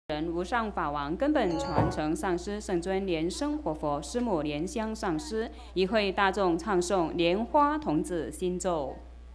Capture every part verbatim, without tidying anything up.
人无上法王根本传承上师圣尊莲生活佛师母莲香上师，一会大众唱诵莲花童子心咒。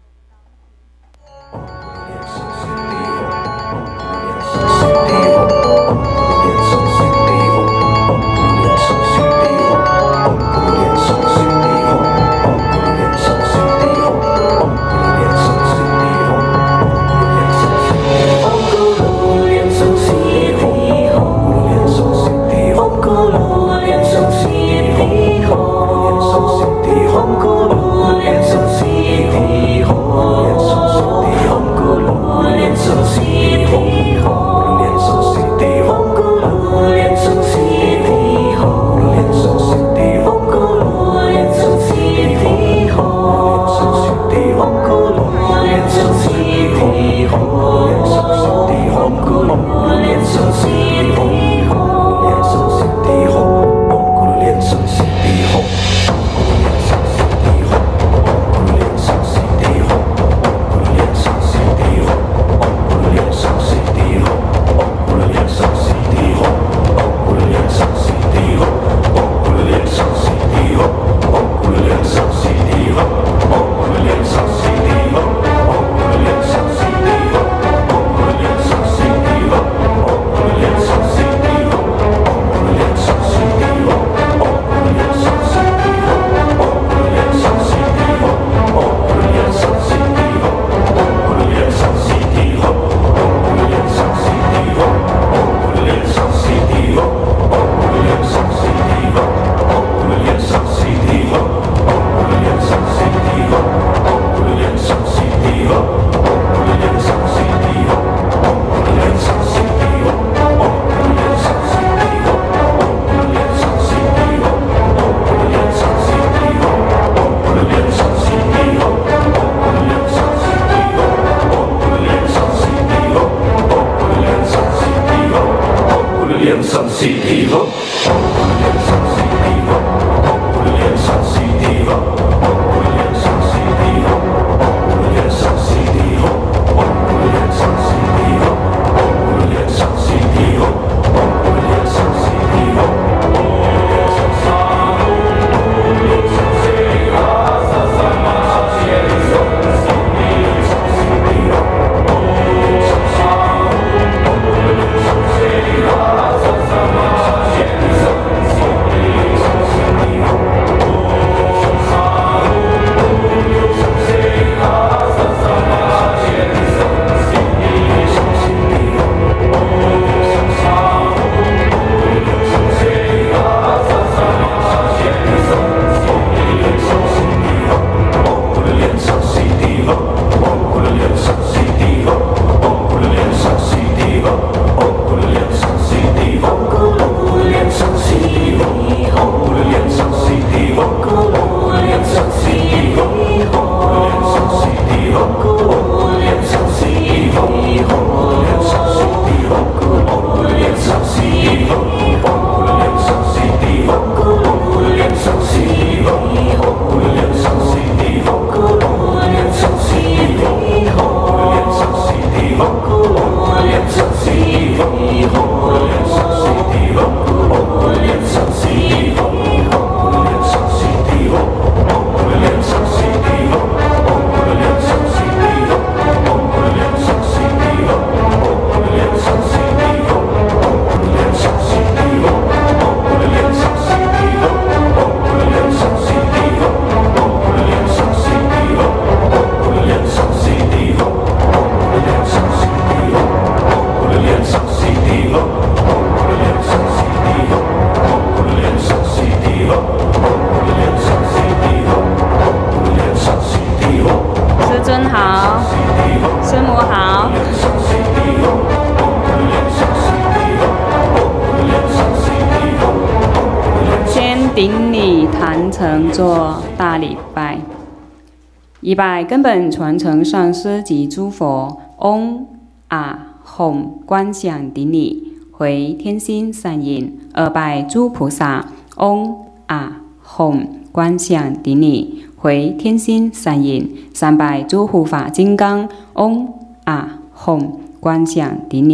顶礼坛城做大礼拜，一拜根本传承上师及诸佛，嗡啊吽观想顶礼，回天心善引；二拜诸菩萨，嗡啊吽观想顶礼，回天心善引；三拜诸护法金刚，嗡啊吽观想顶礼，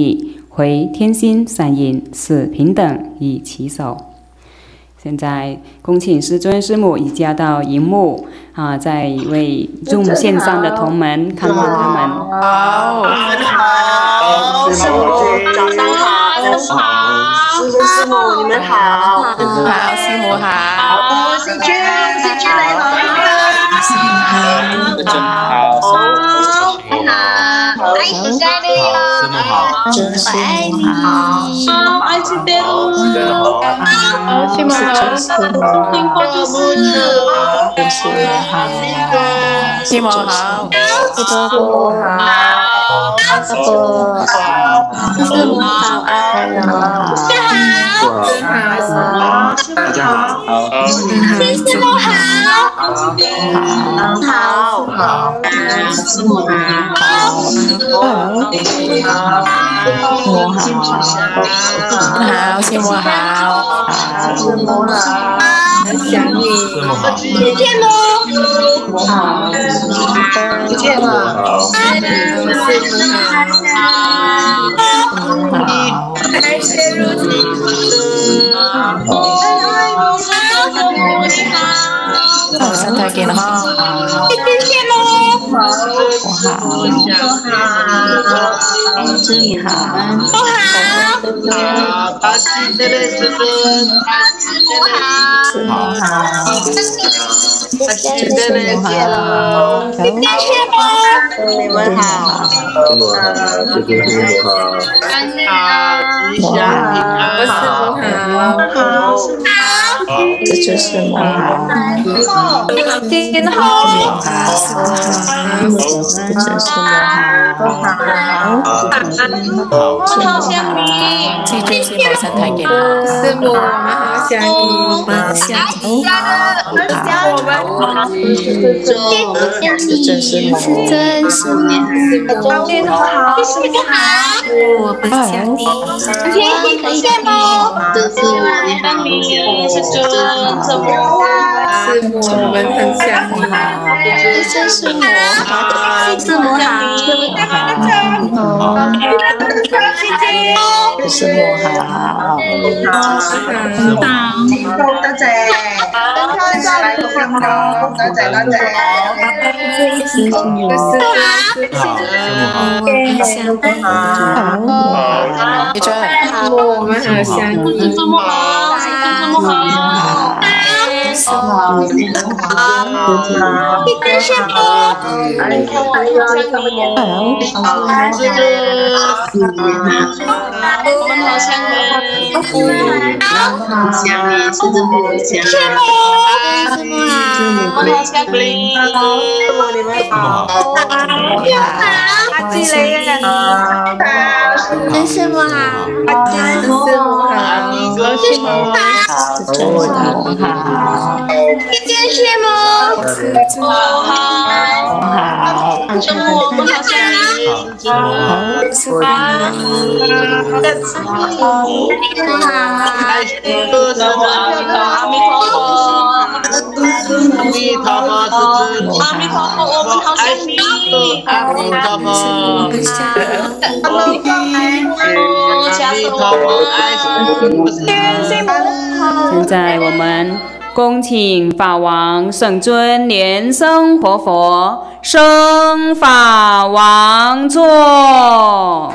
回天心三印是平等与齐手。现在恭请师尊师母移驾到荧幕啊，在为 Zoom 线上的同门看望他们。 好，好，师母早上好，好，师尊师母你们好，好，师母好，好，师君师君来了，师母好，好，好，好，爱你家里了，师母好，我爱你，好，爱师爹，好，师母好，师母好，辛苦就是，师母好，师母好，师母好，师母好，师母好，爱人好，师母好，大家好，好，师母好，好，好，好，师母好，好，师母好，好，师母好，很想你，再见喽，好，再见了，师母好，感谢如今，好，好，上台给了哈，谢谢喽，好，我好，你好，你好，我好，大喜的嘞，师尊，师母好，师母好，大喜的嘞，师母好，谢谢喽，你们好，师母好，谢谢师母好，好，吉祥平安，师母好，好。这就是我好，天好，好，这就是我好，好，我们好相遇，这就是我上台给了，师母，我们好相遇，我们相遇，好，我们好，这就是我，这就是我，天好，师母好，我们相遇，天天可以见喽，这是我的名，是这。师母，我们很想你，这真是我，师母好，师母好，师母好，师母好，多謝，多謝，多謝，多謝，師母好，你真好，我們好想你，師母好，師母好。好，好，你真是我，哎呀，哎呀，好，这个，我们好想你，好想你，是真的想你，师母，师母，我们好想你，师母你们好，又好，阿基雷耶，好，真师母好，阿基师母好，师母好，真师母好。一件师母，师母好，好，师母我们好想你，好，师母好，师母好，阿弥陀佛，阿弥陀佛，阿弥陀佛，我们好想你，阿弥陀佛，阿弥陀佛， 现在我们恭请法王圣尊莲生活佛升法王座。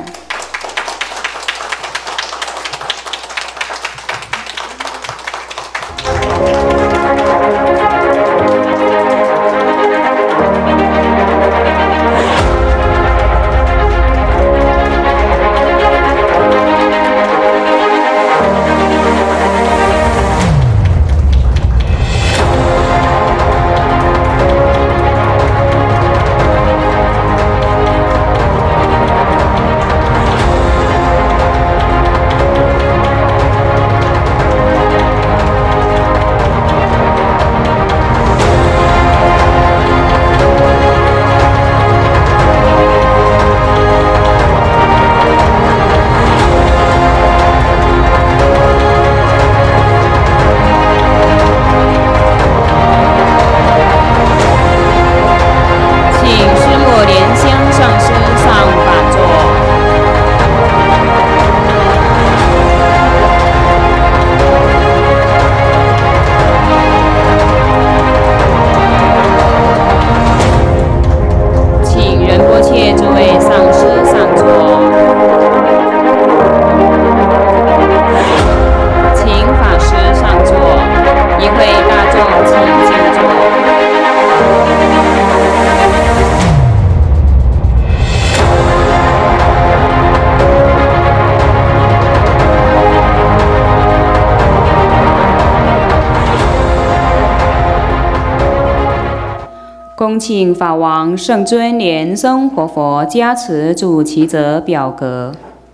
恭请法王圣尊莲生活佛加持主祈者表格。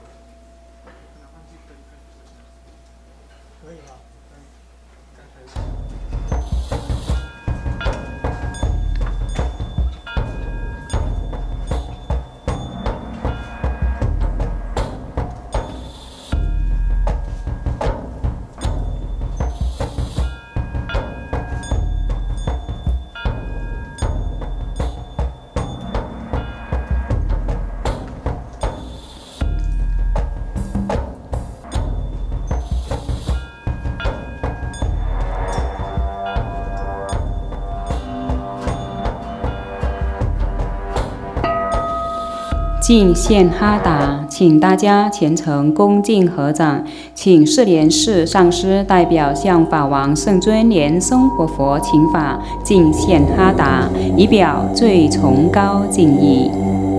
敬献哈达，请大家虔诚恭敬合掌，请释莲寺上师代表向法王圣尊莲生活佛请法，敬献哈达，以表最崇高敬意。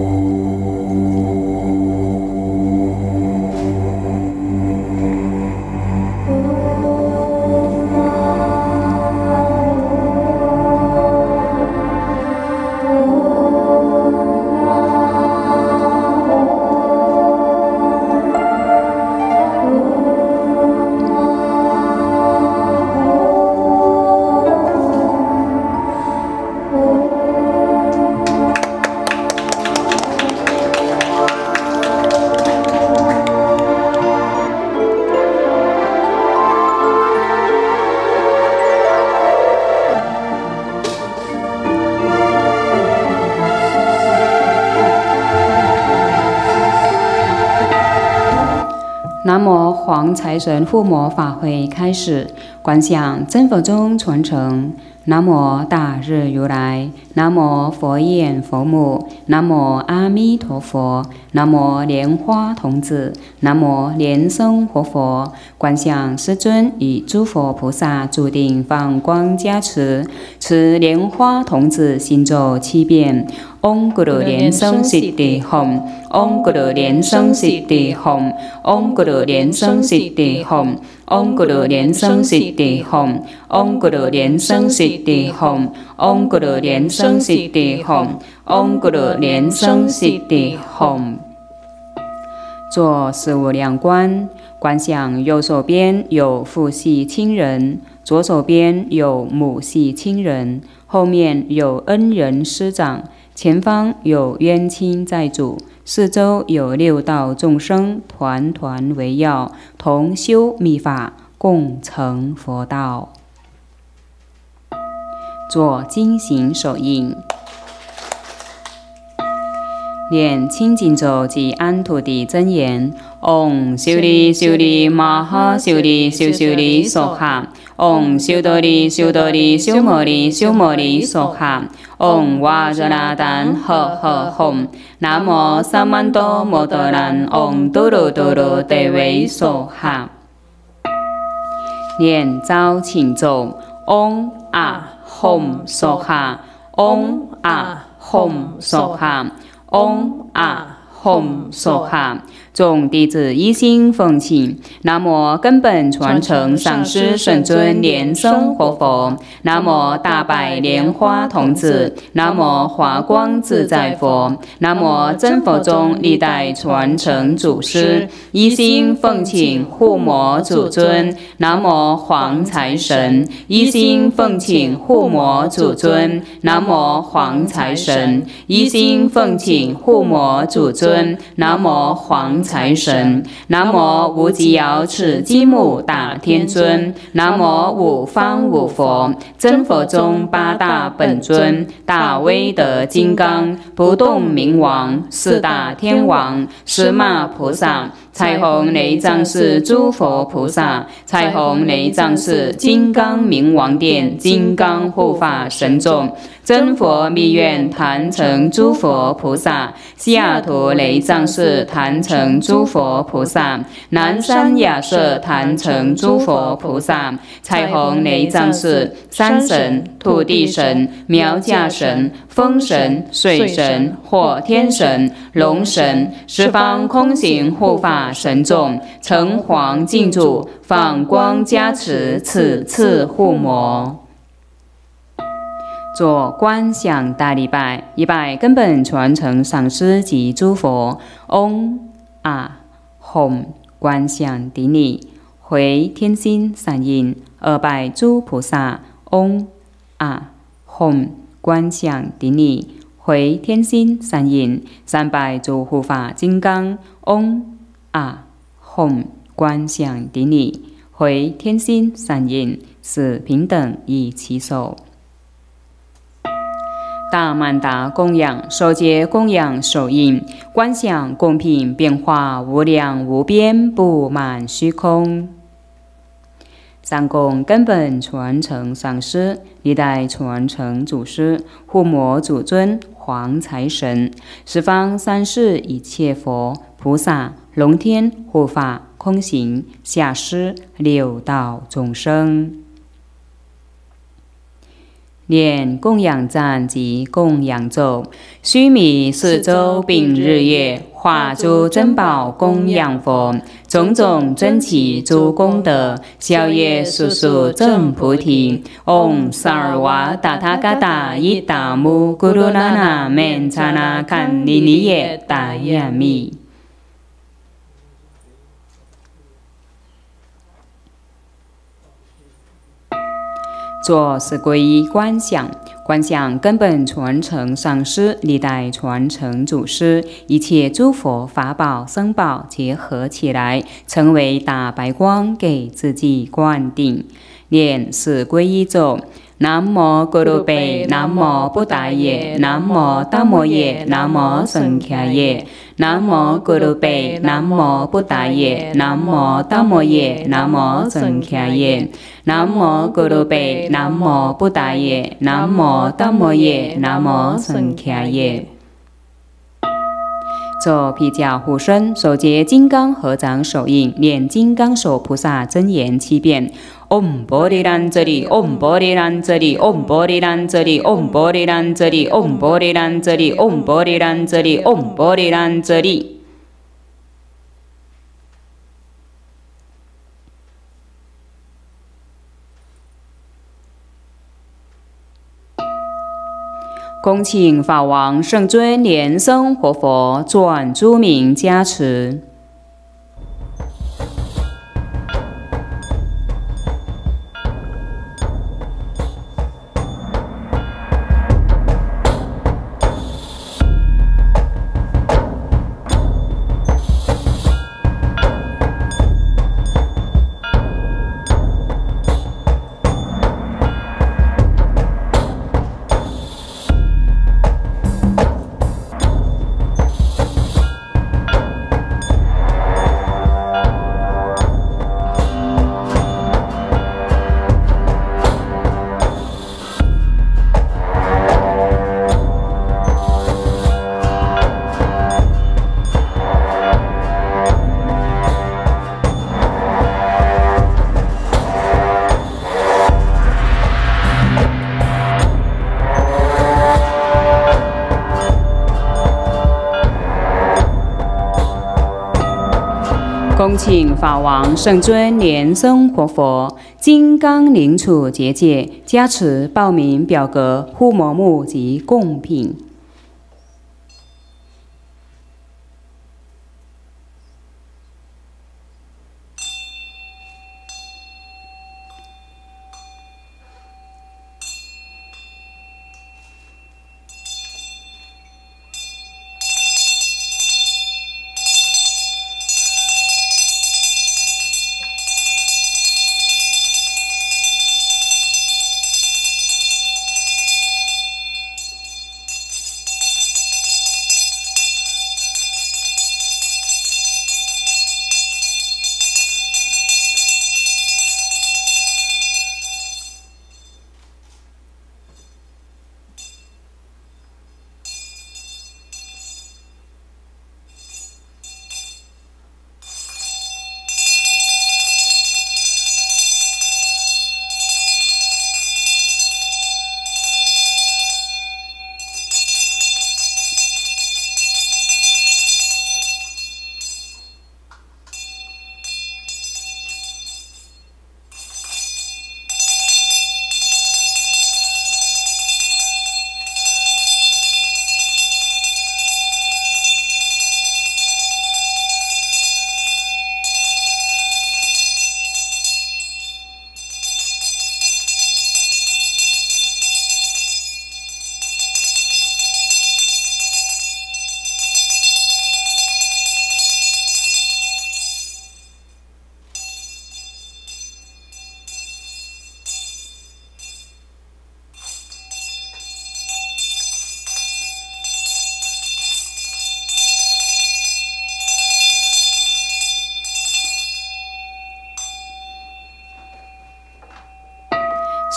南无黄财神护摩法会开始，观想真佛宗传承。南无大日如来，南无佛眼佛目，南无阿弥陀佛，南无莲花童子，南无莲生活佛。观想师尊与诸佛菩萨注定放光加持，持莲花童子心咒七遍。Om Guru Liên Sân Siddhi Hồng, Om Guru Liên Sân Siddhi Hồng, Om Guru Liên Sân Siddhi Hồng, Om Guru Liên Sân Siddhi Hồng, Om Guru Liên Sân Siddhi Hồng, Om Guru Liên Sân Siddhi Hồng, Om Guru Liên Sân Siddhi Hồng。做十无量观，观想右手边有父系亲人，左手边有母系亲人，后面有恩人师长。前方有冤亲债主，四周有六道众生团团围绕，同修密法，共成佛道。做经行手印，念清净咒及安土地真言。唵修利修利玛哈修利修修利娑哈。唵修多利修多利修摩利修摩利娑哈。唵哇热那丹呵呵吽。南无萨曼多摩多兰。唵嘟噜嘟噜得维娑哈。念招请咒。唵啊吽娑哈。唵啊吽娑哈。唵啊吽娑哈。众弟子一心奉请，南无根本传承上师圣尊莲生活佛，南无大白莲花童子，南无华光自在佛，南无真佛宗历代传承祖师，一心奉请护摩祖尊，南无黄财神，一心奉请护摩祖尊，南无黄财神，一心奉请护摩祖尊，南无黄财神。南无无极遥持金木大天尊，南无五方五佛，真佛宗八大本尊，大威德金刚，不动明王，四大天王，十马菩萨，彩虹雷藏寺诸佛菩萨，彩虹雷藏寺金刚明王殿金刚护法神众，真佛密愿坛城诸佛菩萨，西雅图雷藏寺坛城诸佛菩萨，南山亚舍坛城诸佛菩萨，彩虹雷藏寺山神、土地神、苗架神、风神、水神、火天神、龙神，十方空行护法神众，城隍敬主，放光加持，此次护摩。 做观想大礼拜，一拜根本传承上师及诸佛。嗡啊吽观想顶礼，回天心善印。二拜诸菩萨。嗡啊吽观想顶礼，回天心善印。三拜诸护法金刚。嗡啊吽观想顶礼，回天心善印。四平等以其手。大曼达供养，受戒供养手印，观想供品变化无量无边，布满虚空。三供根本传承上师，历代传承祖师，护摩祖尊，黄财神，十方三世一切佛菩萨、龙天护法、空行下施六道众生。念供养赞及供养咒，须弥四周并日夜，化诸珍宝供养佛，种种珍奇诸功德，消业速速证菩提。唵萨尔瓦达他嘎达伊达姆咕噜那那맨차나堪尼尼耶达耶密。做是皈依观想，观想根本传承上师，历代传承祖师，一切诸佛法宝僧宝结合起来，成为大白光，给自己灌顶。念是皈依咒：南无咕噜贝，南无布达耶，南无达摩耶，南无僧伽耶。南无咕噜贝，南无布达耶，南无达摩耶，南无僧伽耶。南无咕噜贝，南无布达耶，南无达摩耶，南无僧伽耶。做毗迦护身，手结金刚合掌手印，念金刚手菩萨真言七遍。唵波利兰遮利，唵波利兰遮利，唵波利兰遮利，唵波利兰遮利，唵波利兰遮利，唵波利兰遮利，唵波利兰遮利。恭请法王圣尊莲生活佛转诸名加持。恭请法王圣尊莲生活佛金刚灵处结界加持报名表格护摩木及贡品。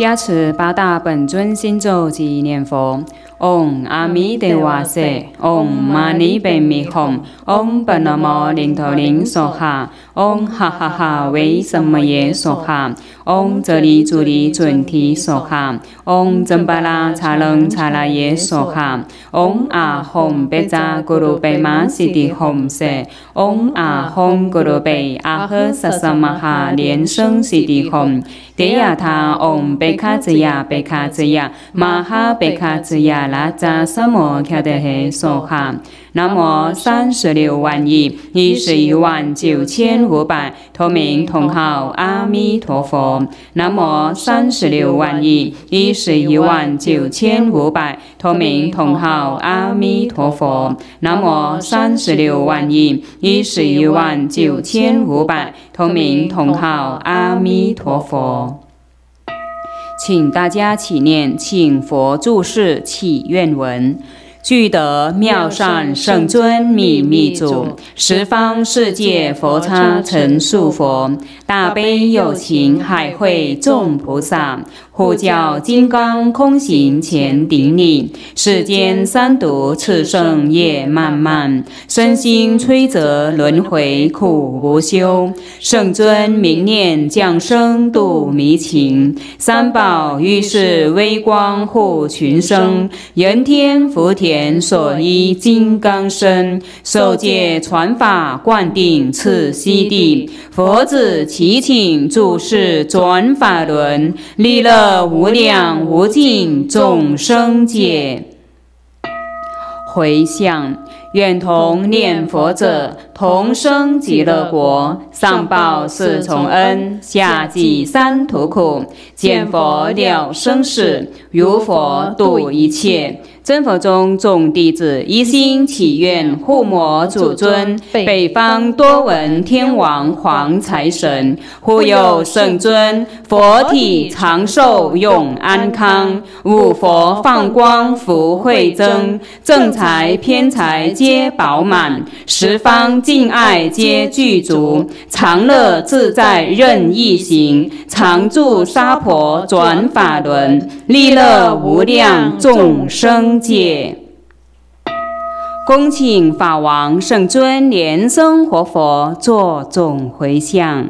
加持八大本尊心咒及念佛。Om 阿弥陀瓦瑟 Om 玛尼贝米吽 Om 本那摩林陀林娑哈 Om 哈哈哈为什么耶娑哈 Om 这里主里准提娑哈 Om 真巴拉查楞查拉耶娑哈 Om 阿吽贝扎咕噜贝玛西迪吽瑟 Om 阿吽咕噜贝阿呵萨萨玛哈连声西迪吽 迪亚他 Om 贝卡兹亚贝卡兹亚玛哈贝卡兹亚拉扎萨摩卡德嘿娑哈。南无三十六万亿一十一万九千五百同名同号阿弥陀佛。南无三十六万亿一十一万九千五百同名同号阿弥陀佛。南无三十六万亿一十一万九千五百同名同号阿弥陀佛。请大家起念，请佛注释祈愿文。具德妙善圣尊秘密主，十方世界佛刹成数佛，大悲有情海会众菩萨，护教金刚空行前顶礼，世间三毒炽盛业漫漫，身心摧折轮回苦无休。圣尊明念降生度迷情，三宝于是微光护群生，人天福田所依金刚身，受戒传法灌顶次悉地，佛子祈请注释转法轮，利乐无量无尽众生界。回向，愿同念佛者同生极乐国，上报四重恩，下济三途苦，见佛了生死，如佛度一切。真佛中众弟子一心祈愿护摩祖尊，北方多闻天王黄财神，护佑圣尊佛体长寿永安康，五佛放光福慧增，正财偏财皆饱满，十方敬爱皆具足，常乐自在任意行，常住娑婆转法轮，利乐无量众生界。恭请法王圣尊莲生活佛作众回向。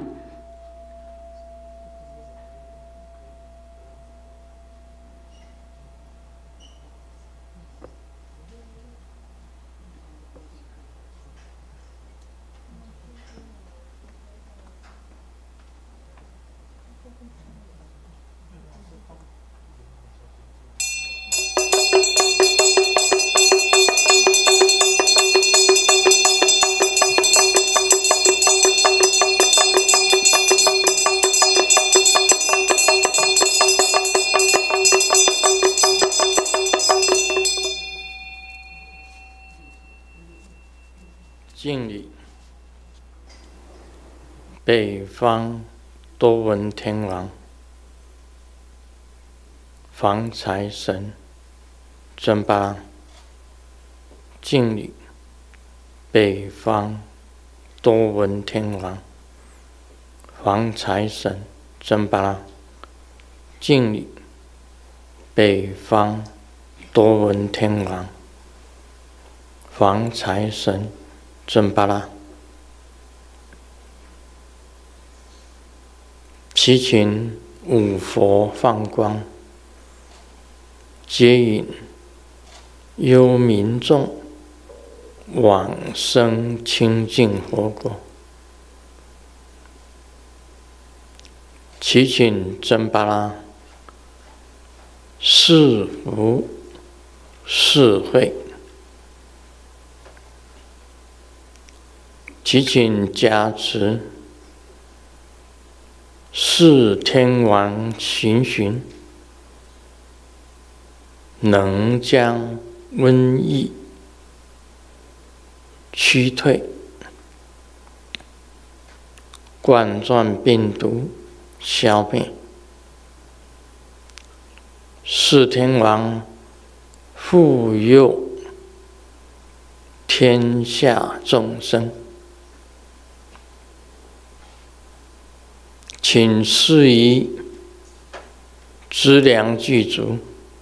敬礼，北方多闻天王、防财神真巴拉。敬礼，北方多闻天王、防财神真巴拉。敬礼，北方多闻天王、防财神真巴拉。祈请五佛放光，接引幽民众往生清净佛国。祈请真巴拉赐福赐慧，祈请加持四天王行巡，能将瘟疫驱退，冠状病毒消灭。四天王护佑天下众生，请示于资粮具足，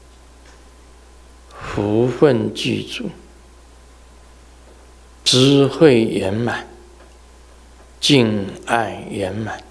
福分具足，智慧圆满，敬爱圆满。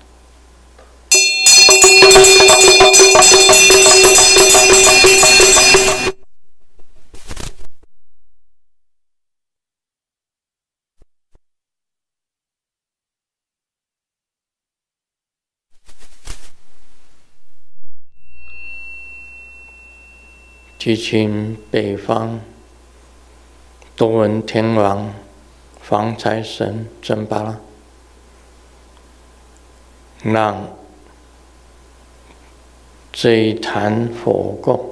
提请北方多闻天王、防财神真巴拉，让这一坛佛供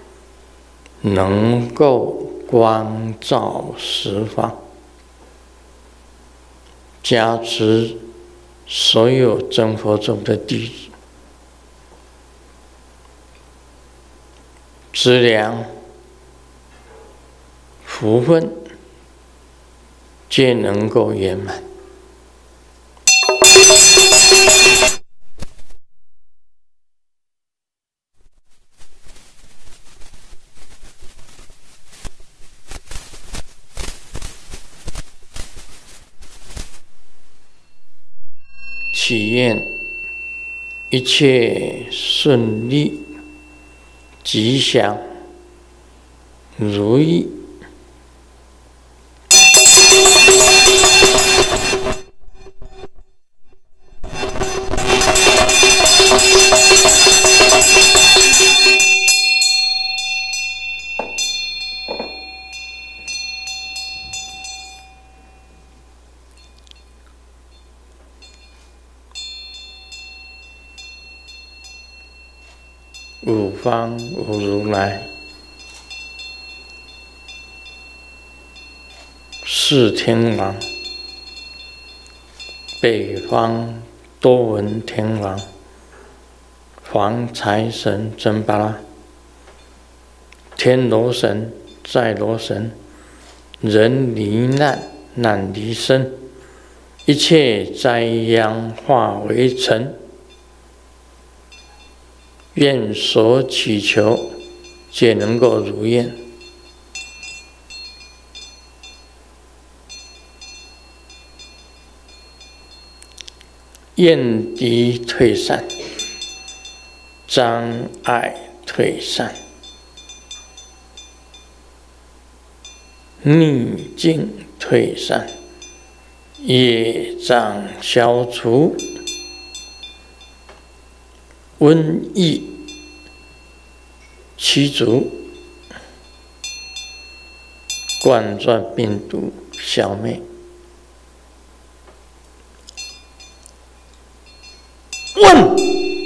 能够光照十方，加持所有真佛中的弟子。资粮、福分皆能够圆满。祈愿一切顺利。吉祥如意，五方无如来，四天王，北方多闻天王，防财神真巴拉，天罗神、在罗神，人离难，难离身，一切灾殃化为尘。愿所祈求皆能够如愿。厌敌退散，障碍退散，逆境退散，业障消除。瘟疫驱逐，冠状病毒消灭。问。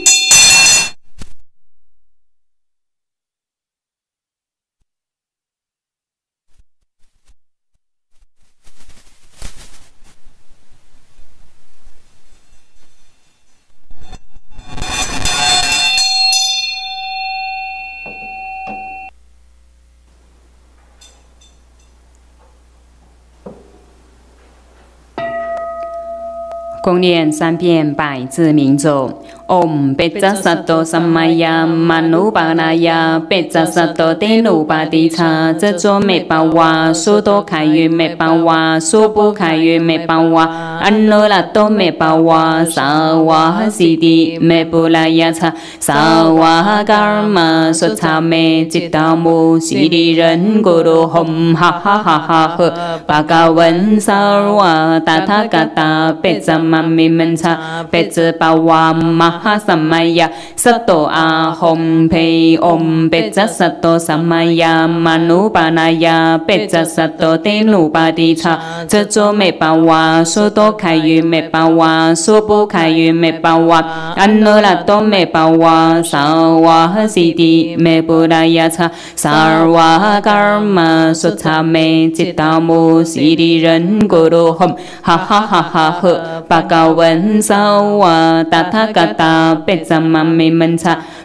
共念三遍百字明咒。Om Pecca Sato Samaya Manuparaya Pecca Sato Tenupatitha 这座没巴瓦，苏多开运没巴瓦，苏不开运没巴瓦，安罗拉多没巴瓦，萨瓦哈西迪没布拉亚查，萨瓦哈嘎尔玛说查没吉达姆西迪人咕噜吽哈哈哈哈呵，巴嘎文萨瓦达他嘎达贝扎玛咪门查贝兹巴瓦玛。哈萨玛呀，萨多阿吽培唵贝扎萨多萨玛呀，玛努巴那呀，贝扎萨多德努巴迪查，这座没巴瓦，苏多开运没巴瓦，苏不开运没巴瓦，安罗拉多没巴瓦，萨瓦哈西迪没布拉亚查，萨尔瓦哈嘎尔玛说查没吉达姆西迪人咕噜吽，哈哈哈哈呵，巴嘎文萨瓦达他嘎达。贝扎玛咪门查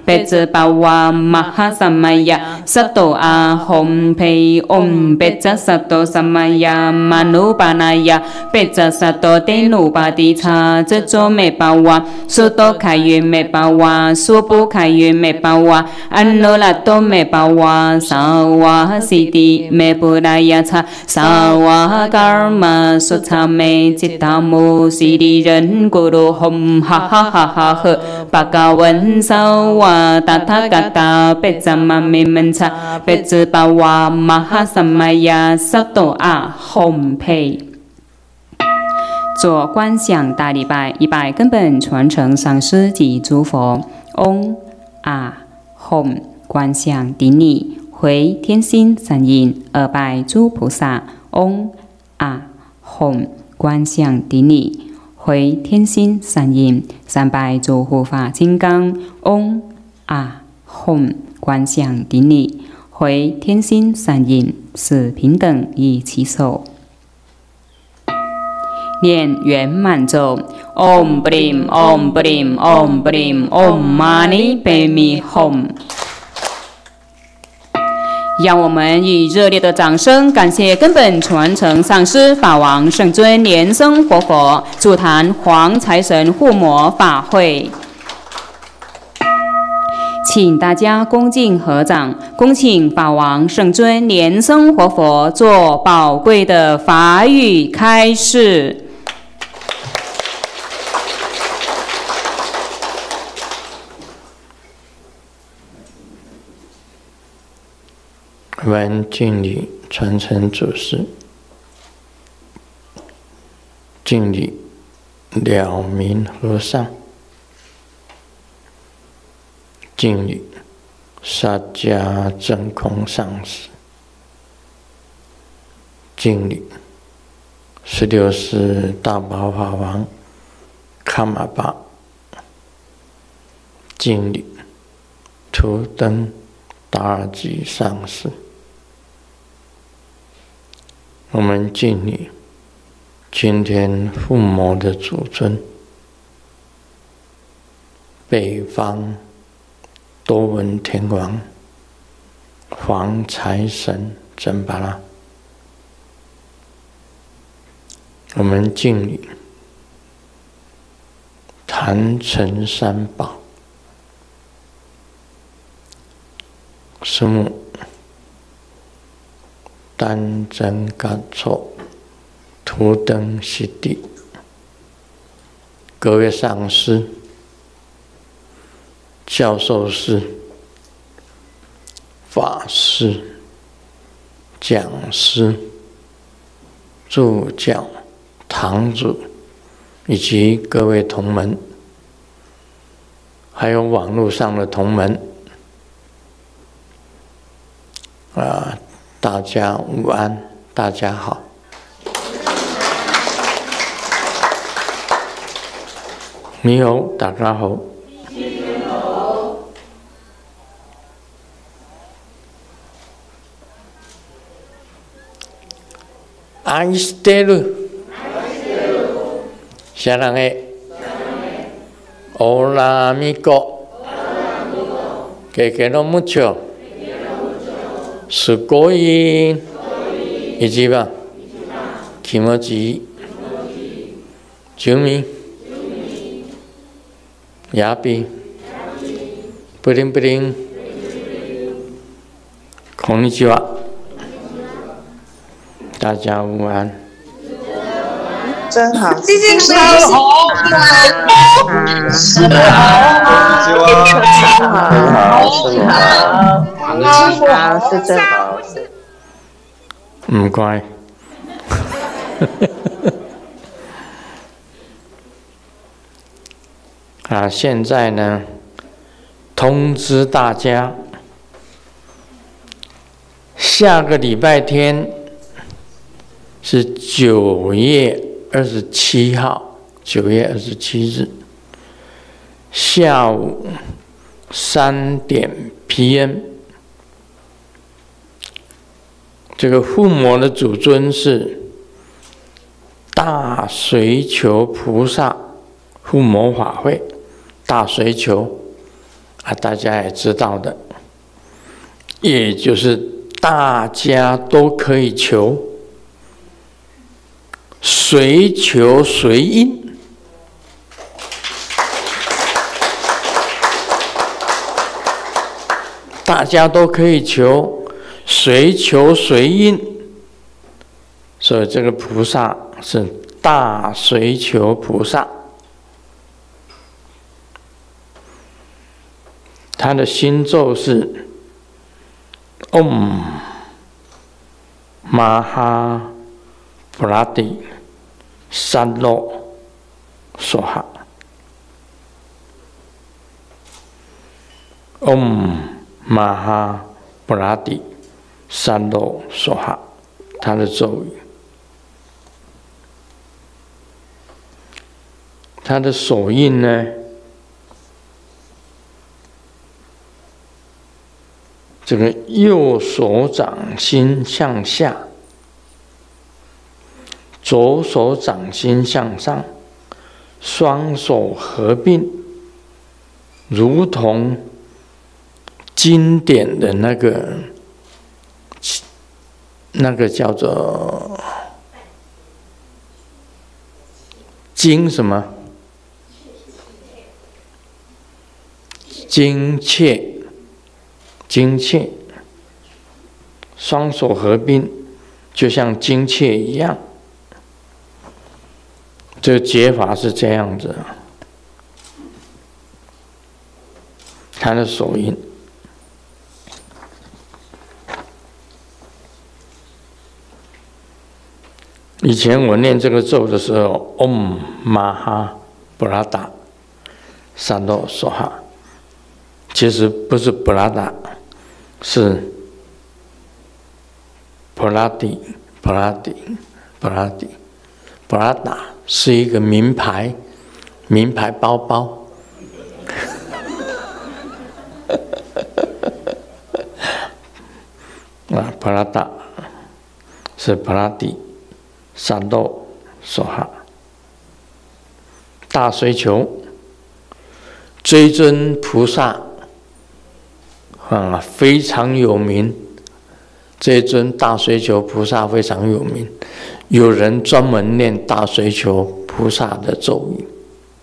贝兹巴瓦玛哈萨玛雅萨多阿吽培唵贝扎萨多萨玛雅玛努巴那雅贝扎萨多德努巴迪查这座美巴瓦苏多开云美巴瓦苏布开云美巴瓦安努拉多美巴瓦萨瓦西迪美布拉雅查萨瓦嘎尔玛苏查美吉达姆西迪人咕噜吽哈哈哈哈呵巴嘎文萨瓦达塔嘎达贝扎玛美门查贝兹巴瓦玛哈萨玛雅萨多阿吽培。做观想大礼拜，一拜根本传承上师及诸佛。嗡啊吽，观想顶礼，回天心三印。二拜诸菩萨。嗡啊吽，观想顶礼，回天心三印。三拜诸护法金刚。嗡啊吽，观想顶礼，回天心三印。四平等一起手。念圆满咒 Om Brim Om Brim Om Brim Om Mani Padme Hum。让我们以热烈的掌声感谢根本传承上师法王圣尊莲生活佛助坛黄财神护摩法会。请大家恭敬合掌，恭请法王圣尊莲生活佛做宝贵的法语开示。 闻敬礼传承祖师，敬礼了明和尚，敬礼萨迦真空上师，敬礼十六世大宝法王卡玛巴，敬礼图登达尔吉上师。我们敬礼今天附魔的祖尊，北方多闻天王黄财神真巴拉。我们敬礼坛城三宝，师母丹真嘎措图登悉地，各位上师、教授师、法师、讲师、助教、堂主以及各位同门，还有网络上的同门，啊，大家午安，大家好。你好，大家好。愛してる。サラゲ。オラミコ。que quiero mucho。すごい。一番。気持ちいい。住民。ヤビ。プリンプリン。こんにちは。大家午安。 真好， 弟弟师好，师好， 师好，师好，是真好。 唔該。啊，现在呢，通知大家，下个礼拜天是九月二十七号，九月二十七日下午三点 P M， 这个护摩的主尊是大水球菩萨护摩法会。大水球啊，大家也知道的，也就是大家都可以求，随求随应。大家都可以求，随求随应。所以这个菩萨是大随求菩萨。他的心咒是 Om Maha Prati Salo Soha Om Maha Prati Salo Soha， 他的咒语。他的手印呢，这个右手掌心向下，左手掌心向上，双手合并，如同经典的那个那个叫做经什么？精切，精切，双手合并，就像精切一样。这个解法是这样子，他的手印。以前我念这个咒的时候 ，Om Maha Prati Salo Soha。其实不是布拉达，是普拉蒂，普拉蒂，普拉蒂，布拉达是一个名牌，名牌包包。啊，普拉达是普拉蒂，三豆所哈，大随求，追尊菩萨。啊，非常有名，这尊大随求菩萨非常有名，有人专门念大随求菩萨的咒语。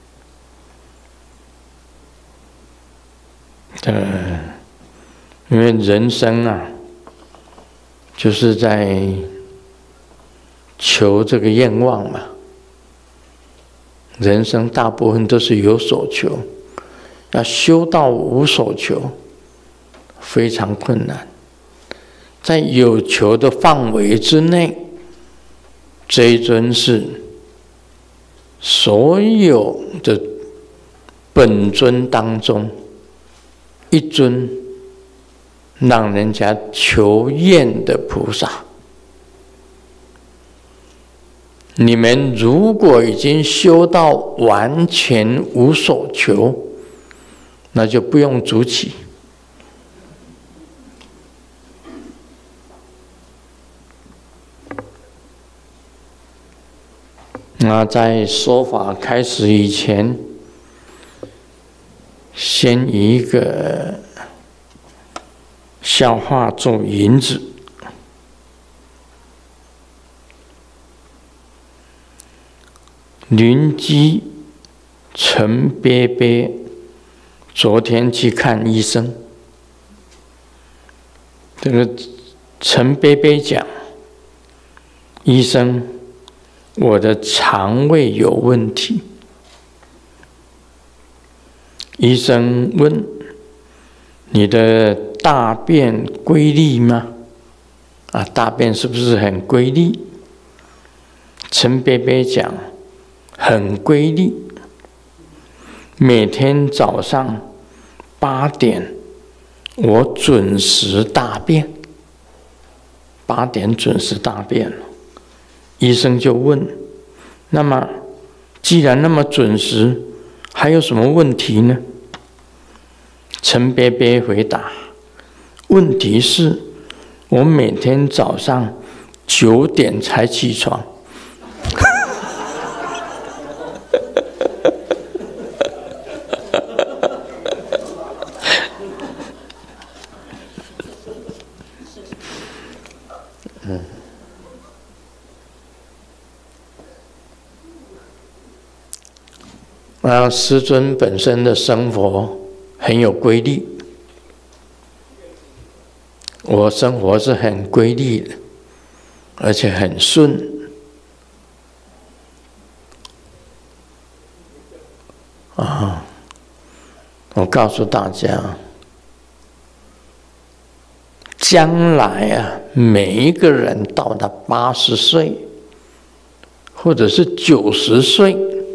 呃，因为人生啊，就是在求这个愿望嘛。人生大部分都是有所求，要修到无所求。非常困难，在有求的范围之内，这一尊是所有的本尊当中一尊让人家求愿的菩萨。你们如果已经修到完全无所求，那就不用筑起。那在说法开始以前，先以一个笑话做引子。邻居陈伯伯昨天去看医生，这个陈伯伯讲，医生，我的肠胃有问题。医生问：“你的大便规律吗？”啊，大便是不是很规律？陈伯伯讲：“很规律，每天早上八点，我准时大便。八点准时大便了。”医生就问：“那么，既然那么准时，还有什么问题呢？”陈伯伯回答：“问题是，我每天早上九点才起床。” 那师尊本身的生活很有规律，我生活是很规律的，而且很顺。啊，我告诉大家，将来啊，每一个人到达八十岁，或者是九十岁，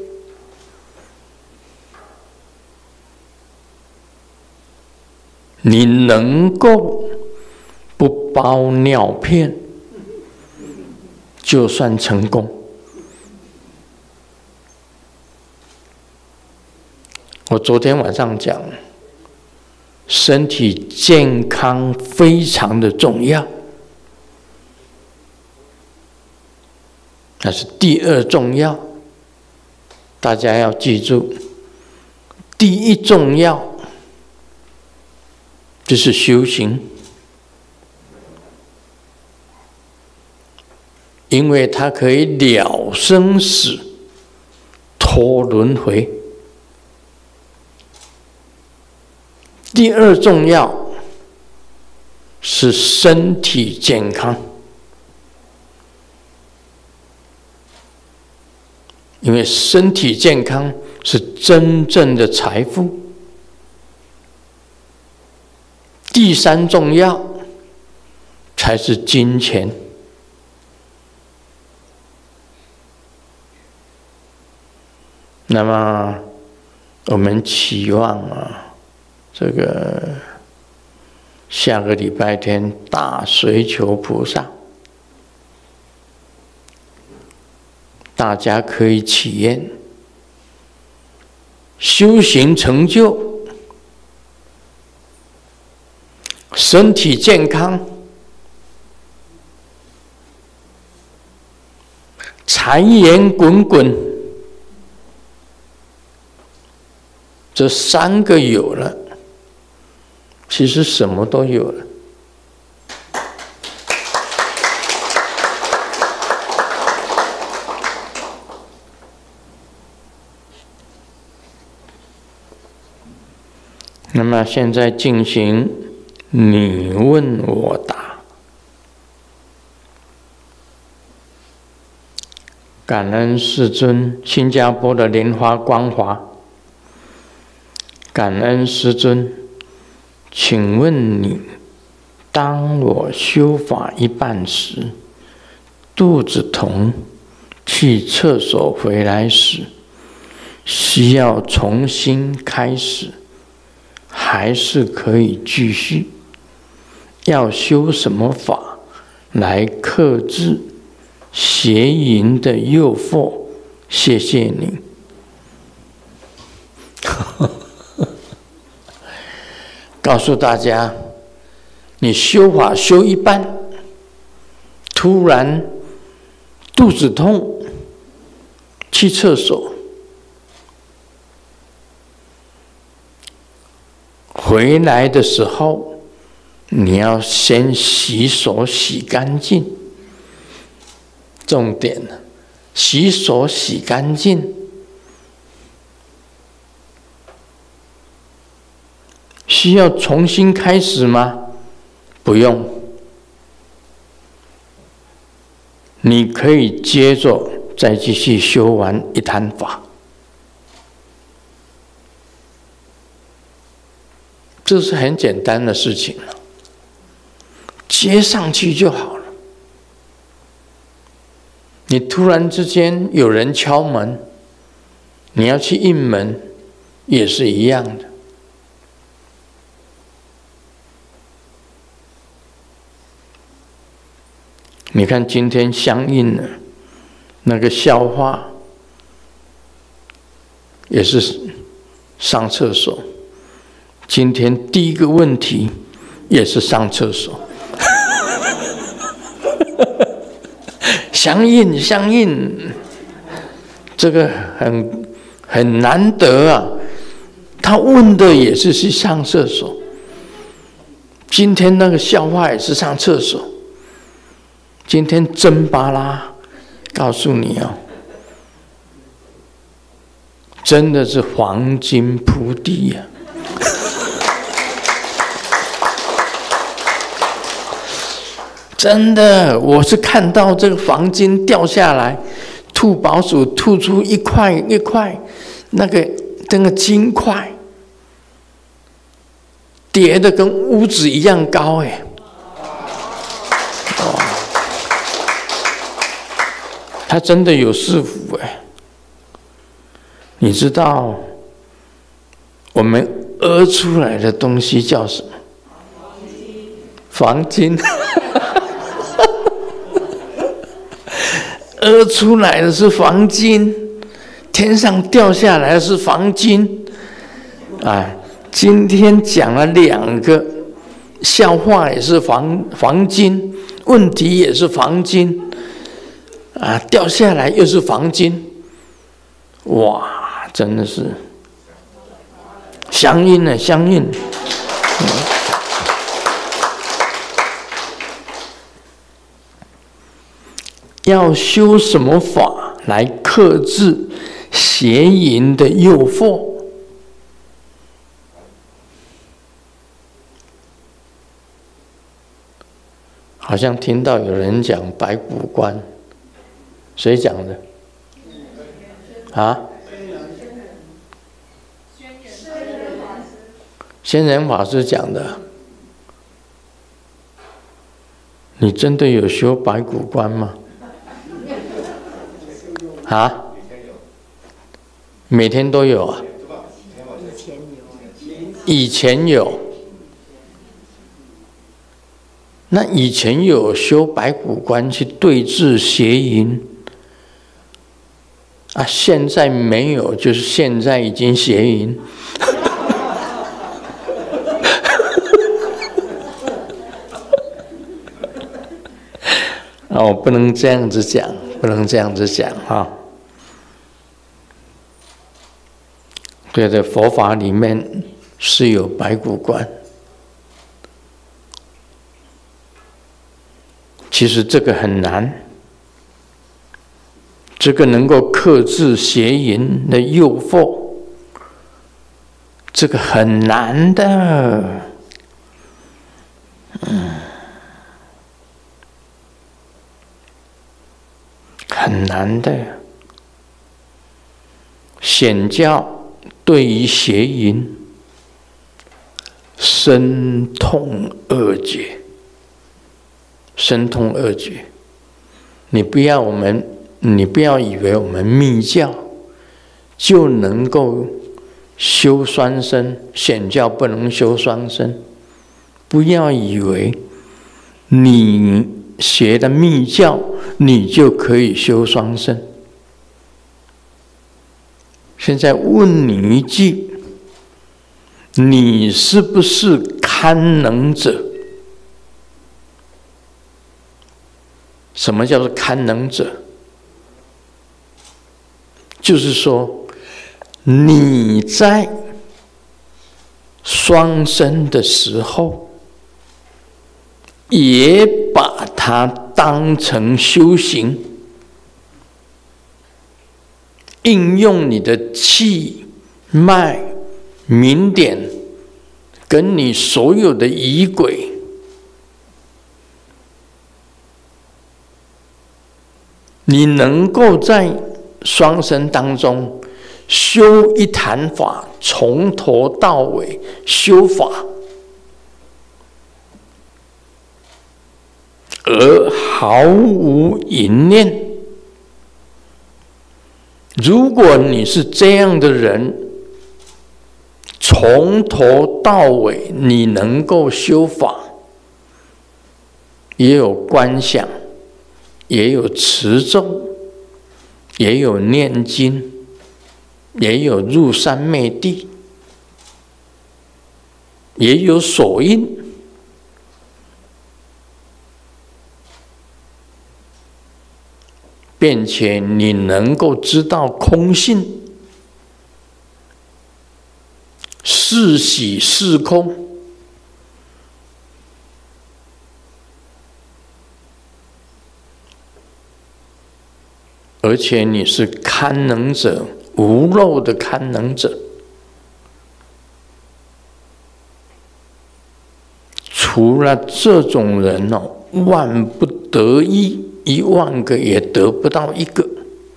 你能够不包尿片，就算成功。我昨天晚上讲，身体健康非常的重要，那是第二重要。大家要记住，第一重要就是修行，因为它可以了生死、脱轮回。第二重要是身体健康，因为身体健康是真正的财富。第三重要才是金钱。那么我们期望啊，这个下个礼拜天大水球菩萨，大家可以体验修行成就，身体健康，财源滚滚，这三个有了，其实什么都有了。那么现在进行你问我答，感恩世尊新加坡的莲花光华，感恩师尊。请问你，当我修法一半时，肚子痛，去厕所回来时，需要重新开始，还是可以继续？要修什么法来克制邪淫的诱惑？谢谢你。告诉大家，你修法修一半，突然肚子痛，去厕所，回来的时候，你要先洗手洗干净。重点，洗手洗干净。需要重新开始吗？不用，你可以接着再继续修完一坛法，这是很简单的事情了，接上去就好了。你突然之间有人敲门，你要去应门，也是一样的。你看今天相应的那个笑话，也是上厕所。今天第一个问题也是上厕所，相应相应，这个很很难得啊。他问的也是去上厕所，今天那个笑话也是上厕所。今天真巴拉，告诉你哦， 真的是黄金铺地呀、啊！真的，我是看到这个黄金掉下来，吐宝鼠吐出一块一块那个那个金块，叠的跟屋子一样高哎！哇，他真的有师傅哎！你知道我们讹出来的东西叫什么？黄金。讹出来的是黄金，天上掉下来的是黄金。哎，今天讲了两个笑话，也是黄黄金，问题也是黄金，啊，掉下来又是黄金，哇，真的是相应了，相应。要修什么法来克制邪淫的诱惑？好像听到有人讲白骨观，谁讲的？啊？仙人法师讲的。你真的有修白骨观吗？啊？每天都有啊？以前有。那以前有修白骨观去对治邪淫啊，现在没有，就是现在已经邪淫。哦，不能这样子讲，不能这样子讲哈。对的，佛法里面是有白骨观，其实这个很难，这个能够克制邪淫的诱惑，这个很难的，嗯。很难的，显教对于邪淫深痛恶绝，深痛恶绝。你不要我们，你不要以为我们密教就能够修双身，显教不能修双身。不要以为你学的密教，你就可以修双身。现在问你一句，你是不是堪能者？什么叫做堪能者？就是说，你在双身的时候，也把它当成修行，应用你的气脉明点，跟你所有的仪轨，你能够在双身当中修一坛法，从头到尾修法，而毫无淫念。如果你是这样的人，从头到尾你能够修法，也有观想，也有持咒，也有念经，也有入三昧地，也有手印，并且你能够知道空性，是喜是空，而且你是堪能者， 无漏的堪能者。除了这种人哦，万不得一，一万个也得不到一个。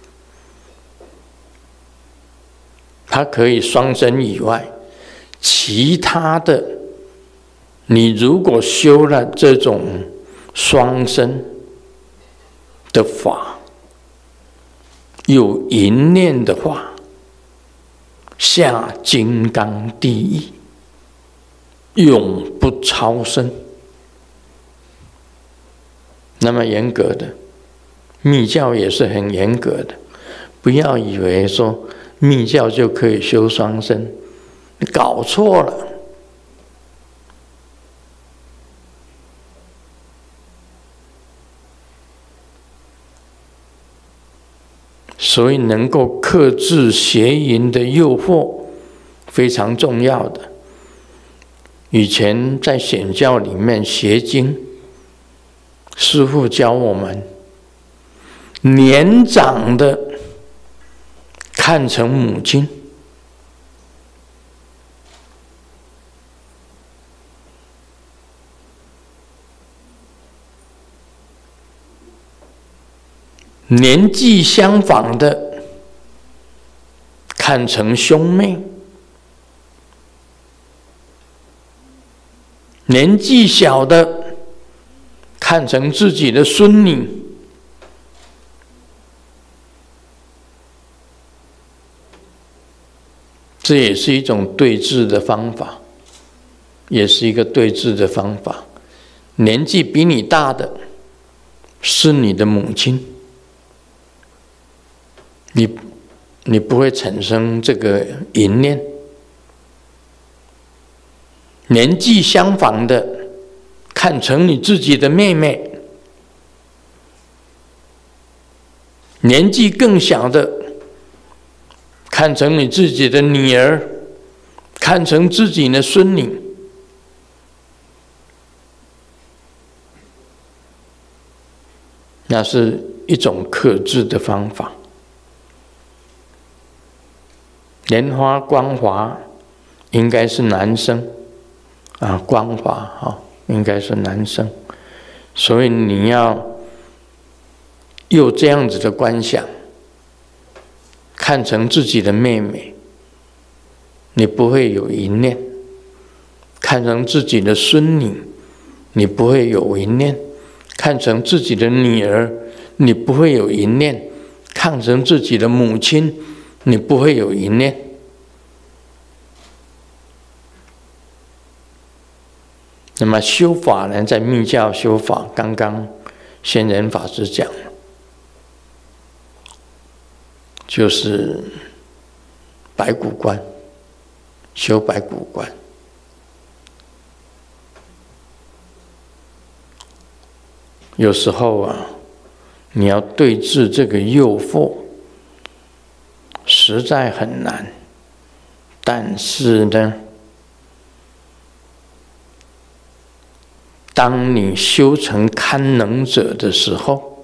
他可以双生以外，其他的，你如果修了这种双生的法，有淫念的话，下金刚地狱，永不超生。那么严格的，密教也是很严格的，不要以为说密教就可以修双生，你搞错了。所以能够克制邪淫的诱惑，非常重要的。以前在显教里面邪经，师父教我们，年长的看成母亲，年纪相仿的看成兄妹，年纪小的看成自己的孙女，这也是一种对治的方法，也是一个对治的方法。年纪比你大的是你的母亲，你你不会产生这个淫念。年纪相仿的看成你自己的妹妹，年纪更小的看成你自己的女儿，看成自己的孙女，那是一种克制的方法。莲花光华应该是男生啊，光华啊应该是男生，所以你要有这样子的观想，看成自己的妹妹，你不会有淫念；看成自己的孙女，你不会有淫念；看成自己的女儿，你不会有淫念；看成自己的母亲，你不会有淫念。那么修法呢，在密教修法，刚刚仙人法师讲，就是白骨观，修白骨观。有时候啊，你要对治这个诱惑，实在很难。但是呢，当你修成堪能者的时候，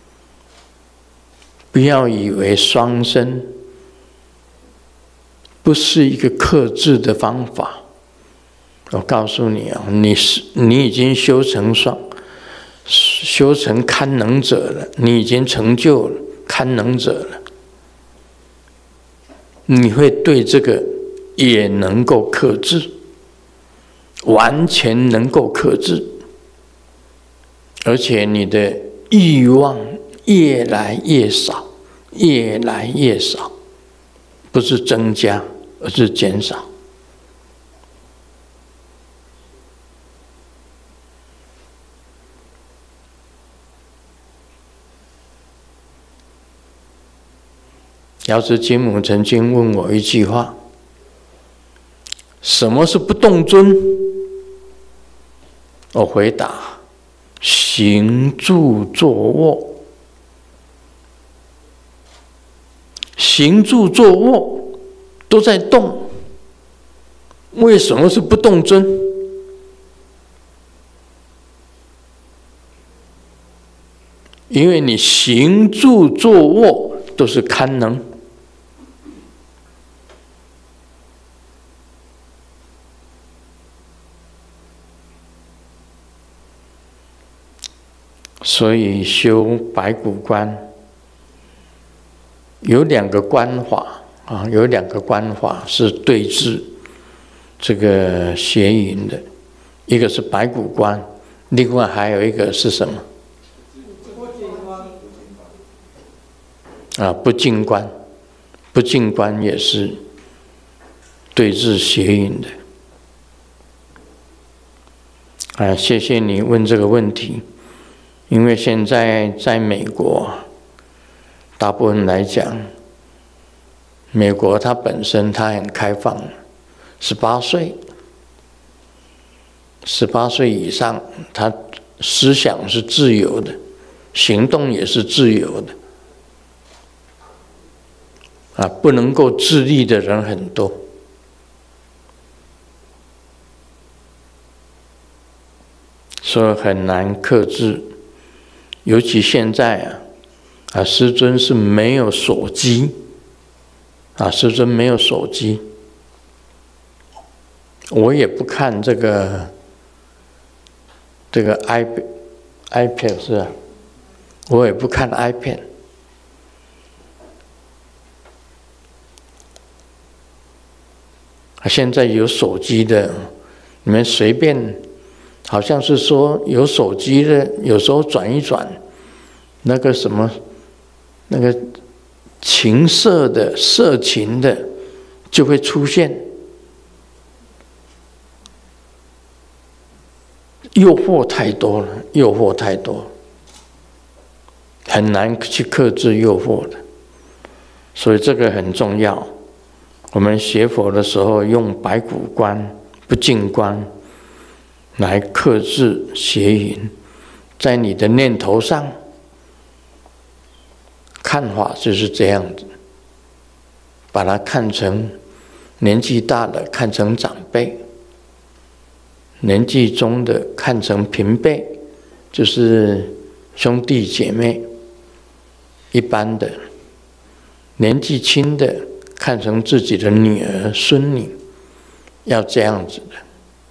不要以为双生不是一个克制的方法。我告诉你啊，你是你已经修成双，修成堪能者了，你已经成就了堪能者了，你会对这个也能够克制，完全能够克制。而且你的欲望越来越少，越来越少，不是增加，而是减少。瑶池金母曾经问我一句话：什么是不动尊？我回答：行住坐卧。行住坐卧都在动，为什么是不动尊？因为你行住坐卧都是堪能， 所以修白骨观有两个观法啊，有两个观法是对治这个邪淫的，一个是白骨观，另外还有一个是什么？啊，不净观，不净观也是对治邪淫的。啊，谢谢你问这个问题，因为现在在美国，大部分来讲，美国它本身它很开放，十八岁，十八岁以上，他思想是自由的，行动也是自由的。啊，不能够自立的人很多。所以很难克制，尤其现在啊，啊，师尊是没有手机，啊，师尊没有手机，我也不看这个这个 iPad iPad 是吧？我也不看 iPad， 现在有手机的，你们随便。好像是说有手机的，有时候转一转，那个什么，那个情色的、色情的就会出现，诱惑太多了，诱惑太多，很难去克制诱惑的，所以这个很重要。我们学佛的时候用白骨观、不净观。来克制邪淫，在你的念头上看法就是这样子，把它看成年纪大的看成长辈，年纪中的看成平辈，就是兄弟姐妹，一般的，年纪轻的看成自己的女儿孙女，要这样子的。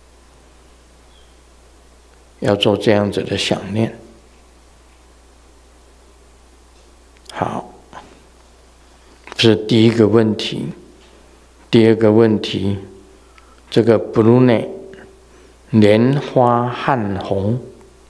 要做这样子的想念。好，这是第一个问题。第二个问题，这个 Brunei 莲花汉红，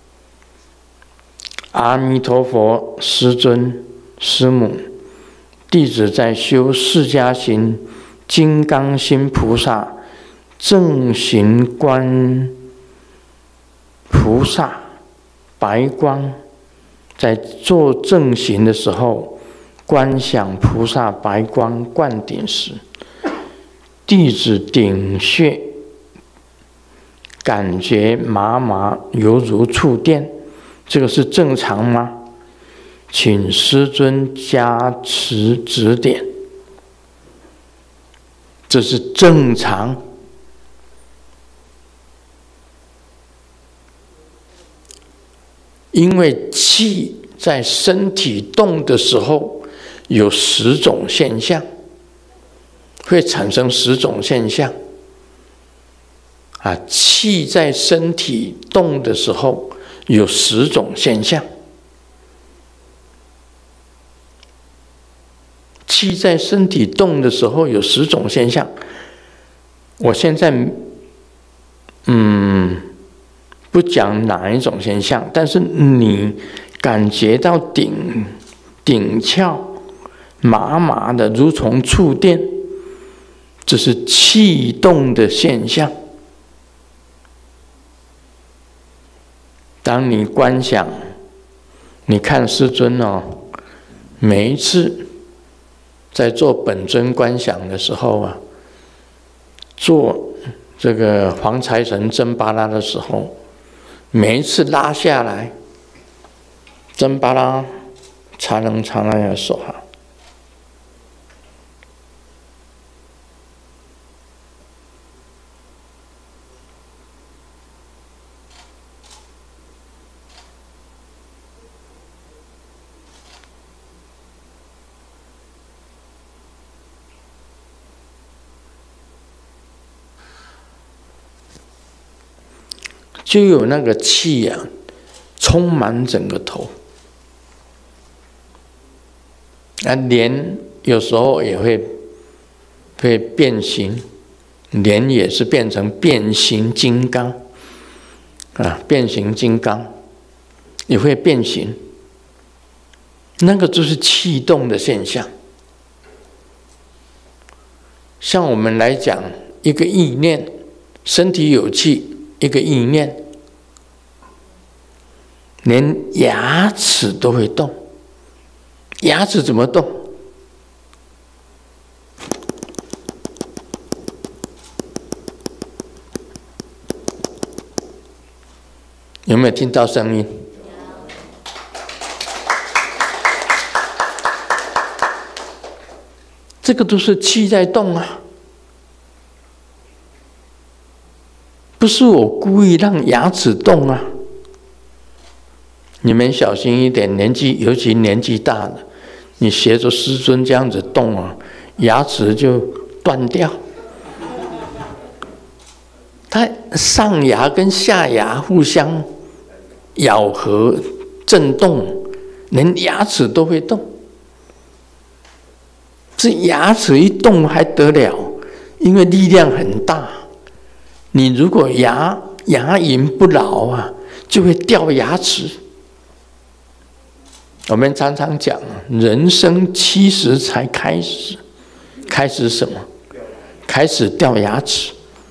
阿弥陀佛，师尊、师母，弟子在修释迦行金刚心菩萨正行观。菩萨白光，在做正行的时候，观想菩萨白光灌顶时，弟子顶穴感觉麻麻，犹如触电，这个是正常吗？请师尊加持指点。这是正常。因为气在身体动的时候有十种现象，会产生十种现象。啊，气在身体动的时候有十种现象。气在身体动的时候有十种现象。我现在，嗯。不讲哪一种现象，但是你感觉到顶顶窍麻麻的，如同触电，这是气动的现象。当你观想，你看师尊哦，每一次在做本尊观想的时候啊，做这个黄财神真巴拉的时候。每一次拉下来，真巴拉才能才能要手哈。就有那个气啊， 充满整个头。啊，脸有时候也会会变形，脸也是变成变形金刚啊，变形金刚也会变形，那个就是气动的现象。像我们来讲，一个意念，身体有气，一个意念，连牙齿都会动。牙齿怎么动？有没有听到声音？这个都是气在动啊，不是我故意让牙齿动啊。你们小心一点，年纪尤其年纪大的，你学着师尊这样子动啊，牙齿就断掉。它上牙跟下牙互相咬合、震动，连牙齿都会动。这牙齿一动还得了？因为力量很大。你如果牙牙龈不牢啊，就会掉牙齿。我们常常讲，人生七十才开始，开始什么？开始掉牙齿。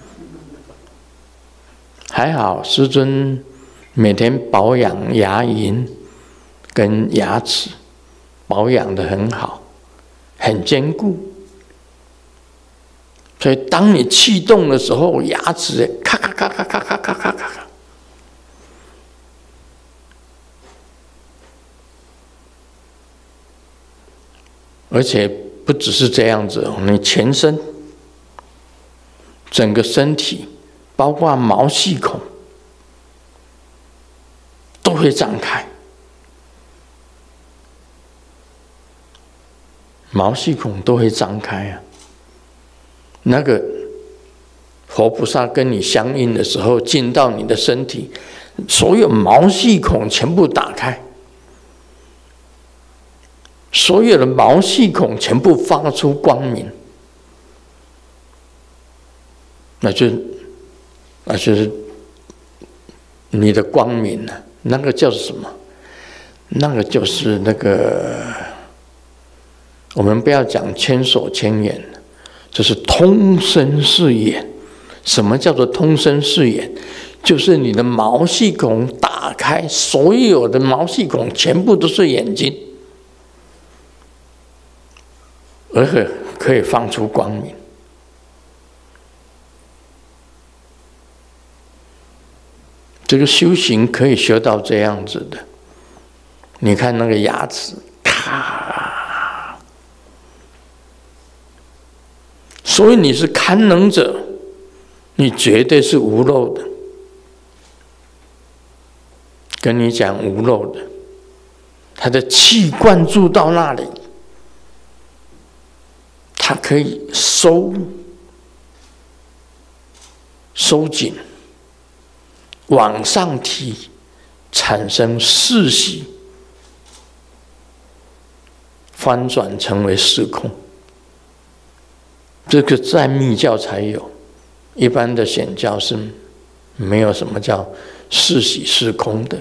还好师尊每天保养牙龈跟牙齿，保养得很好，很坚固。所以当你气动的时候，牙齿咔咔咔咔咔咔咔咔咔。而且不只是这样子，你全身、整个身体，包括毛细孔，都会张开。毛细孔都会张开啊！那个佛菩萨跟你相应的时候，进到你的身体，所有毛细孔全部打开。所有的毛细孔全部发出光明，那就那就是你的光明了。那个叫什么？那个就是那个，我们不要讲千手千眼，就是通身是眼。什么叫做通身是眼？就是你的毛细孔打开，所有的毛细孔全部都是眼睛。而且可以放出光明。这个修行可以修到这样子的。你看那个牙齿，咔！所以你是堪能者，你绝对是无漏的。跟你讲无漏的，他的气灌注到那里。它可以收收紧，往上提，产生四喜，翻转成为四空。这个在密教才有，一般的显教是没有什么叫四喜四空的。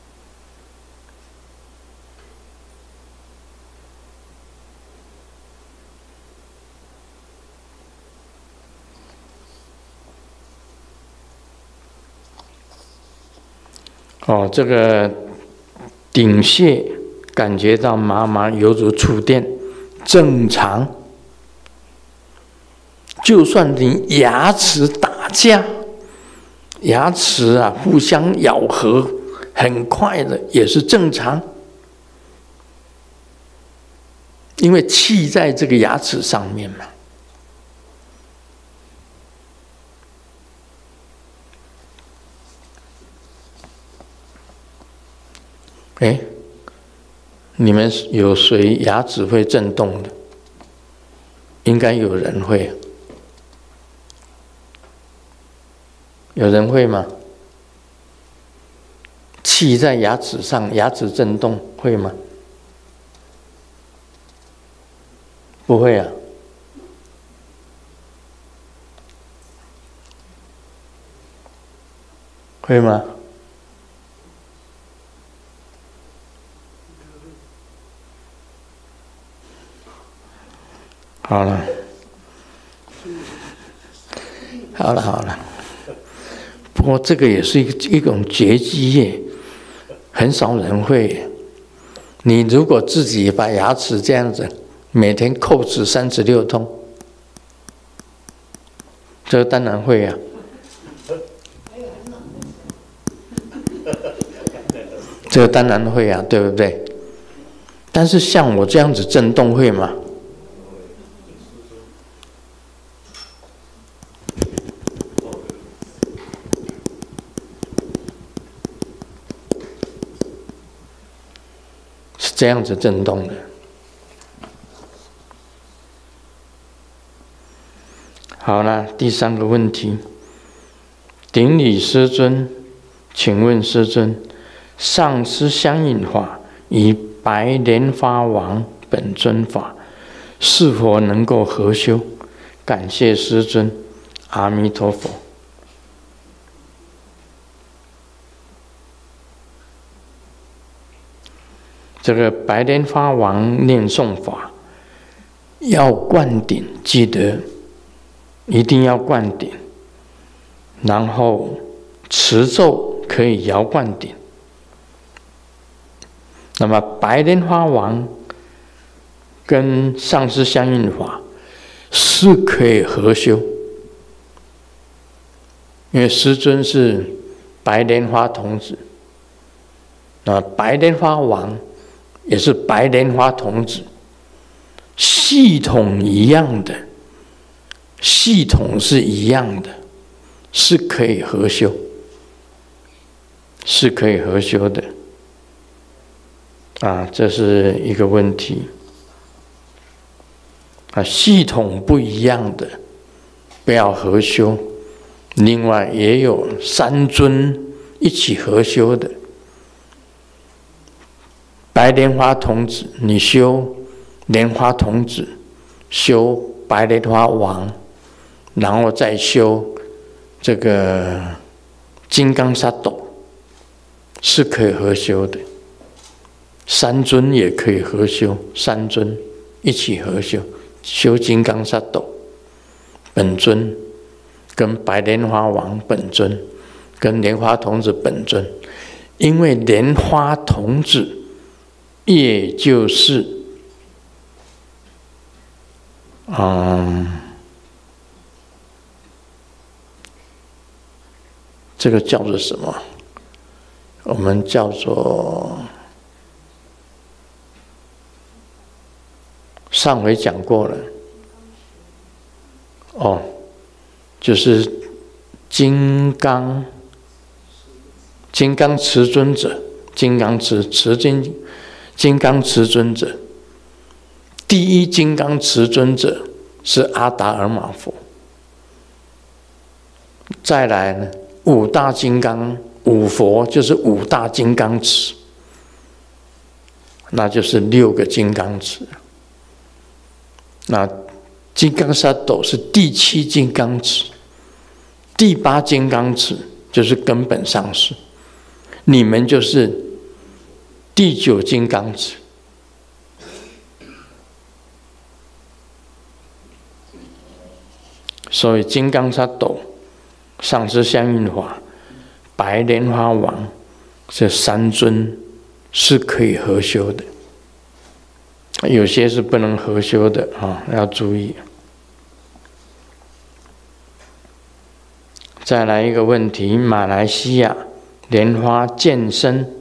哦，这个顶穴感觉到麻麻，犹如触电，正常。就算你牙齿打架，牙齿啊互相咬合，很快的也是正常，因为气在这个牙齿上面嘛。哎，你们有谁牙齿会震动的？应该有人会，有人会吗？气气在牙齿上，牙齿震动会吗？不会啊。会吗？好了，好了，好了。不过这个也是一个一种绝技耶，很少人会。你如果自己把牙齿这样子，每天叩齿三十六通，这个当然会啊。这个当然会啊，对不对？但是像我这样子震动会吗？是这样子震动的。好了，第三个问题，顶礼师尊，请问师尊，上师相应法与白莲花王本尊法是否能够合修？感谢师尊，阿弥陀佛。这个白莲花王念诵法要灌顶，记得一定要灌顶，然后持咒可以摇灌顶。那么白莲花王跟上师相应法是可以合修，因为师尊是白莲花童子，那白莲花王也是白莲花童子，系统一样的，系统是一样的，是可以合修，是可以合修的。啊，这是一个问题。啊，系统不一样的，不要合修。另外也有三尊一起合修的。白莲花童子，你修莲花童子，修白莲花王，然后再修这个金刚萨埵，是可以合修的。三尊也可以合修，三尊一起合修，修金刚萨埵本尊，跟白莲花王本尊，跟莲花童子本尊。因为莲花童子也就是嗯，这个叫做什么？我们叫做上回讲过了，哦，就是金刚金刚持尊者，金刚持持金金刚持尊者，第一金刚持尊者是阿达尔玛佛。再来呢，五大金刚五佛就是五大金刚持，那就是六个金刚持。那金刚萨埵是第七金刚持，第八金刚持就是根本上师，你们就是第九金刚持。所以金刚萨埵、上师相应法、白莲花王这三尊是可以合修的。有些是不能合修的啊，要注意。再来一个问题，马来西亚莲花健身，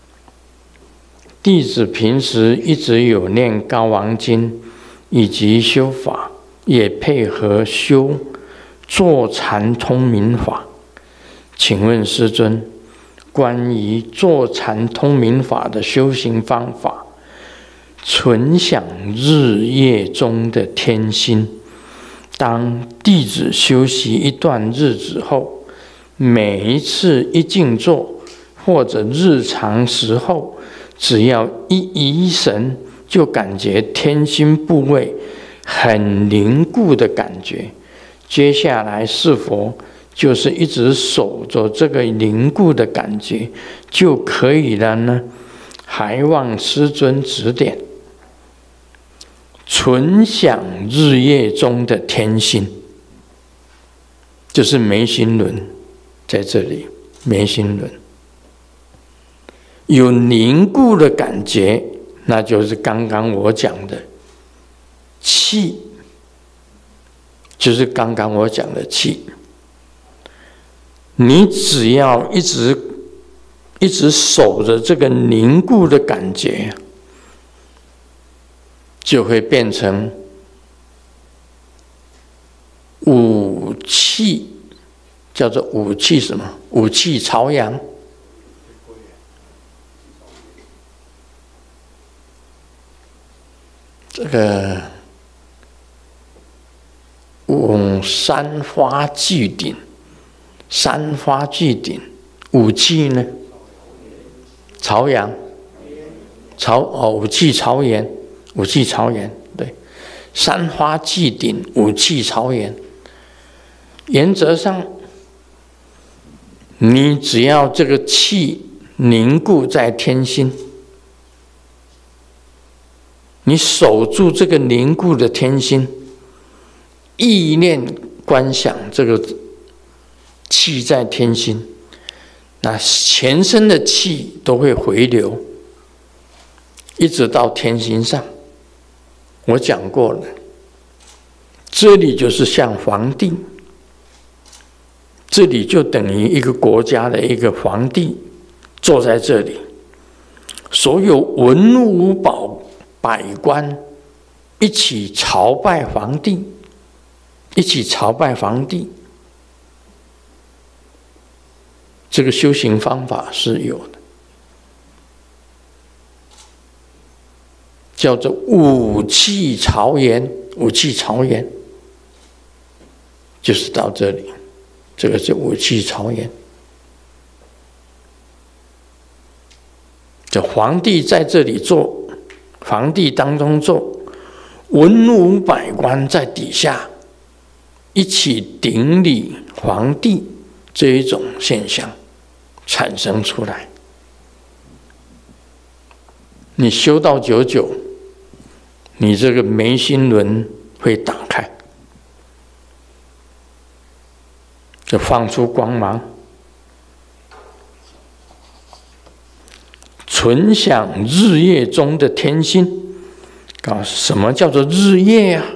弟子平时一直有念高王经以及修法，也配合修坐禅通明法。请问师尊，关于坐禅通明法的修行方法，存想日夜中的天心，当弟子休息一段日子后，每一次一静坐或者日常时候，只要一移神，就感觉天心部位很凝固的感觉。接下来是否就是一直守着这个凝固的感觉就可以了呢？还望师尊指点。纯享日夜中的天心，就是眉心轮在这里，眉心轮有凝固的感觉，那就是刚刚我讲的气，就是刚刚我讲的气。你只要一直一直守着这个凝固的感觉，就会变成五气，叫做五气什么？五气朝阳。这个五三花聚顶，三花聚顶，五气呢？朝阳，朝哦，五气朝阳。五气朝阳，对，三花聚顶，五气朝阳。原则上，你只要这个气凝固在天心，你守住这个凝固的天心，意念观想这个气在天心，那全身的气都会回流，一直到天心上。我讲过了，这里就是像皇帝，这里就等于一个国家的一个皇帝坐在这里，所有文武百百官一起朝拜皇帝，一起朝拜皇帝。这个修行方法是有的。叫做五气朝阳，五气朝阳就是到这里，这个是五气朝阳。这皇帝在这里坐，皇帝当中坐，文武百官在底下一起顶礼皇帝，这一种现象产生出来。你修到久久，你这个眉心轮会打开，就放出光芒，纯享日夜中的天心。啊，什么叫做日夜啊？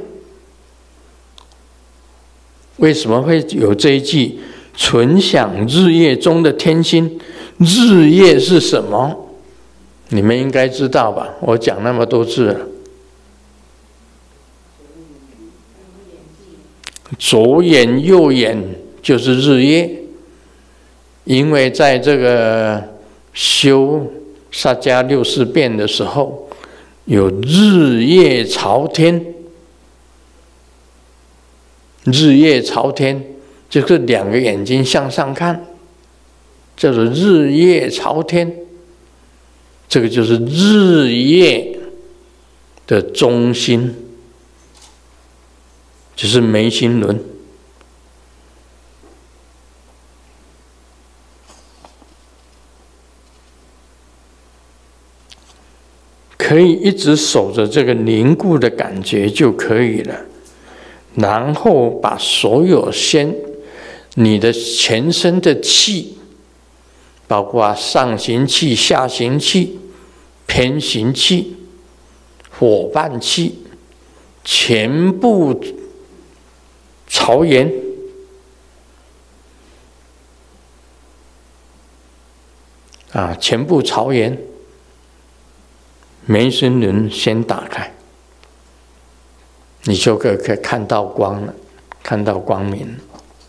为什么会有这一句“纯享日夜中的天心”？日夜是什么？你们应该知道吧？我讲那么多次了。左眼右眼就是日夜，因为在这个修萨迦六事变的时候，有日夜朝天，日夜朝天就是两个眼睛向上看，叫做日夜朝天。这个就是日夜的中心，就是眉心轮。可以一直守着这个凝固的感觉就可以了，然后把所有先你的全身的气，包括上行气、下行气、偏行气、伙伴气，全部朝阳，啊，全部朝阳。眉心轮先打开，你就可以可以看到光了，看到光明了。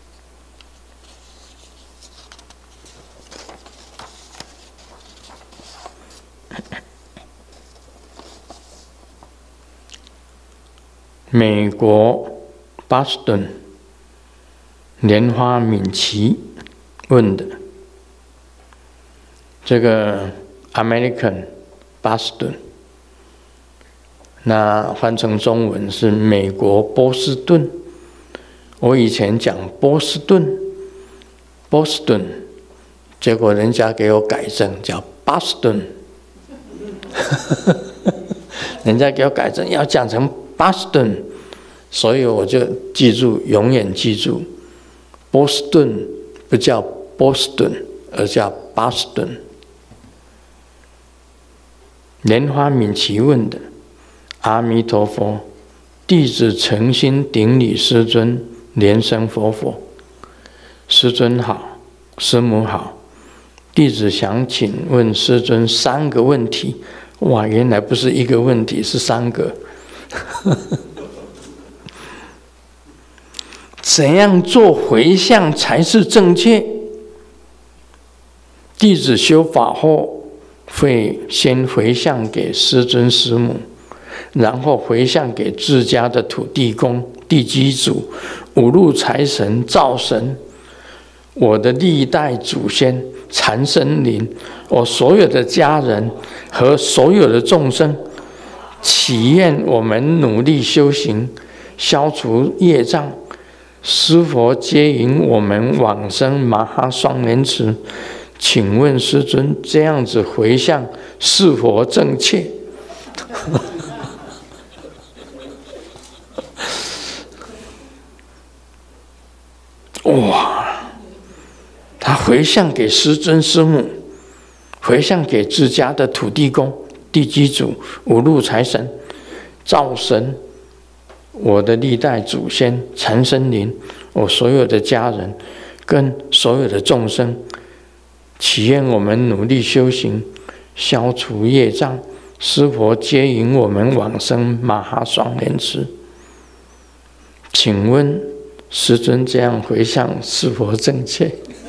美国巴斯顿莲花敏奇问的： 这个 American 巴斯顿，那翻成中文是美国波士顿。我以前讲波士顿，波士顿，结果人家给我改正叫巴斯顿，人家给我改正要讲成巴斯顿，所以我就记住，永远记住，波士顿不叫波士顿，而叫巴斯顿。莲花敏奇问的：阿弥陀佛，弟子诚心顶礼师尊，莲生佛佛。师尊好，师母好，弟子想请问师尊三个问题。哇，原来不是一个问题，是三个。怎样做回向才是正确？弟子修法后，会先回向给师尊师母，然后回向给自家的土地公、地基主、五路财神、灶神、我的历代祖先、禅森林、我所有的家人和所有的众生，祈愿我们努力修行，消除业障，师佛接引我们往生马哈双莲池。请问师尊，这样子回向是否正确？哇！他回向给师尊师母，回向给自家的土地公、地基主、五路财神、灶神、我的历代祖先、禅森林、我所有的家人跟所有的众生。祈愿我们努力修行，消除业障，师佛接引我们往生马哈双莲池。请问师尊这样回向是否正确？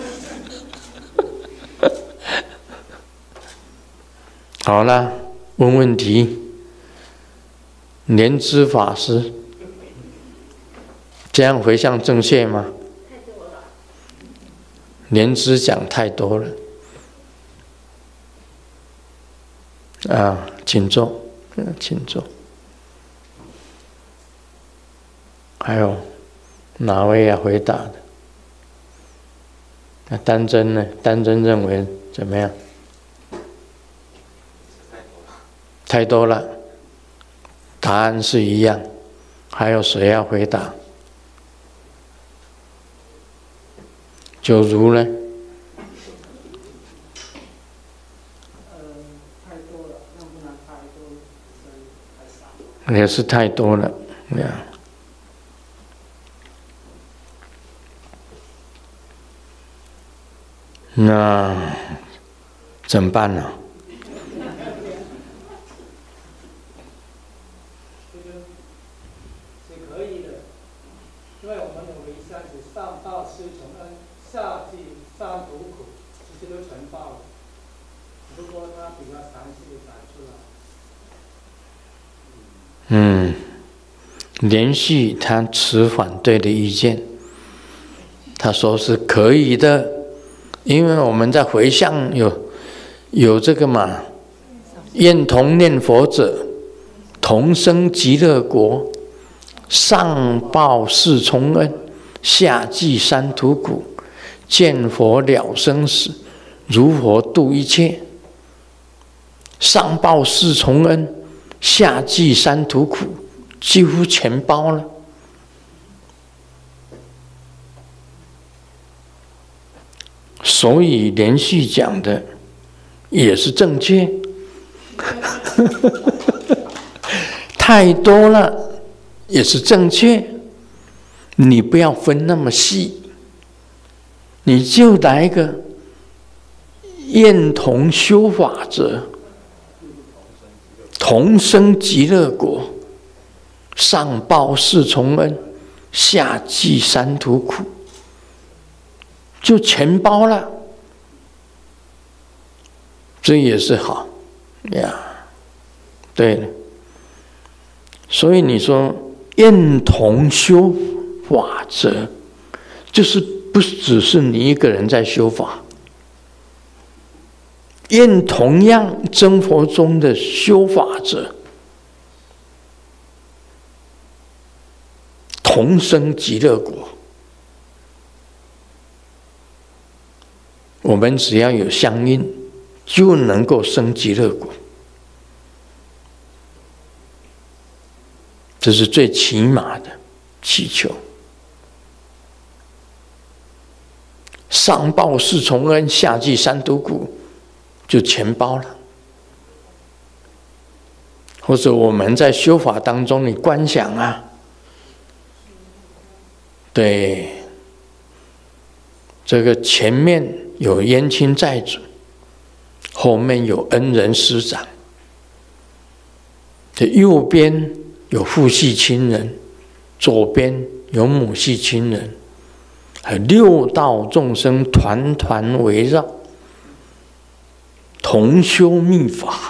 好了，问问题。莲枝法师，这样回向正确吗？莲枝讲太多了啊，请坐，请坐。还有哪位要回答的？那丹真呢？丹真认为怎么样？太多了，答案是一样。还有谁要回答？九如呢？也是太多了，呀。那怎么办呢？ 是可以的，因为我们的回向是上报师从恩，下济三途苦，其实都全报了。不过他比较详细的讲出来。 嗯，连续他持反对的意见，他说是可以的，因为我们在回向有有这个嘛，愿同念佛者，同生极乐国，上报四重恩，下济三途苦，见佛了生死，如佛度一切。上报四重恩，下济三途苦，几乎全包了。所以连续讲的也是正确，太多了也是正确。你不要分那么细，你就来一个愿同修法者，同生极乐国，上报四重恩，下济三途苦，就全包了。这也是好呀，对了。所以你说愿同修法者，就是不只是你一个人在修法， 愿同样真佛中的修法者，同生极乐国。我们只要有相应，就能够生极乐国。这是最起码的祈求。上报四重恩，下济三毒苦，就全包了。或者我们在修法当中，你观想啊，对，这个前面有冤亲债主，后面有恩人师长，这右边有父系亲人，左边有母系亲人。还有六道众生团团围绕，同修密法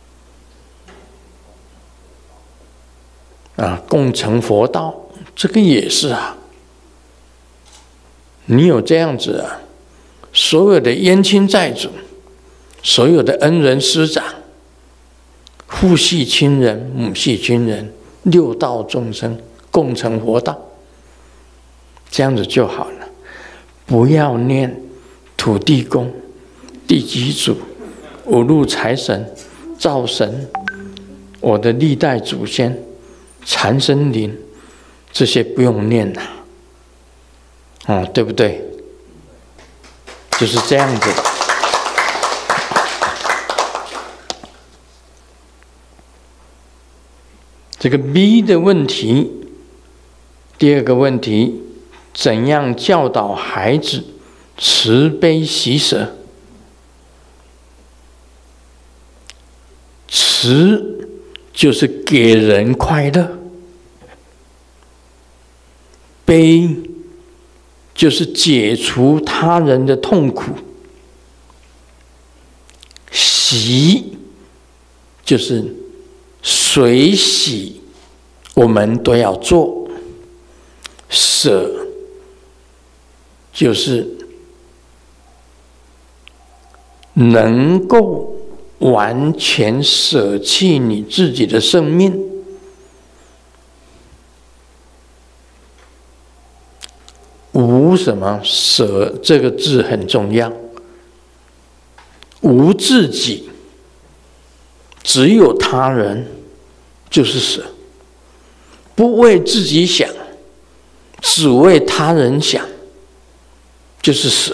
啊，共成佛道，这个也是啊。你有这样子啊，所有的冤亲债主，所有的恩人师长，父系亲人、母系亲人，六道众生共成佛道。这样子就好了，不要念土地公、地基主、五路财神、灶神、我的历代祖先、缠身灵，这些不用念了，哦，对不对？就是这样子的。这个 B 的问题，第二个问题。怎样教导孩子慈悲喜舍？慈就是给人快乐，悲就是解除他人的痛苦，喜就是随喜我们都要做，舍就是能够完全舍弃你自己的生命。无什么舍这个字很重要，无自己，只有他人，就是舍。不为自己想，只为他人想，就是舍。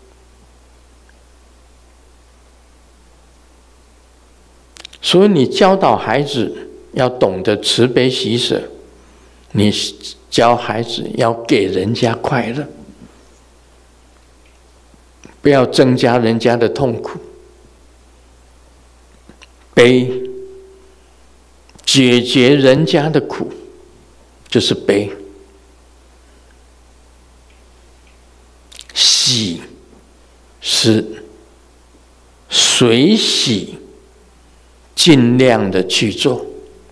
所以你教导孩子要懂得慈悲喜舍，你教孩子要给人家快乐，不要增加人家的痛苦。悲，解决人家的苦，就是悲。喜是随喜，尽量的去做。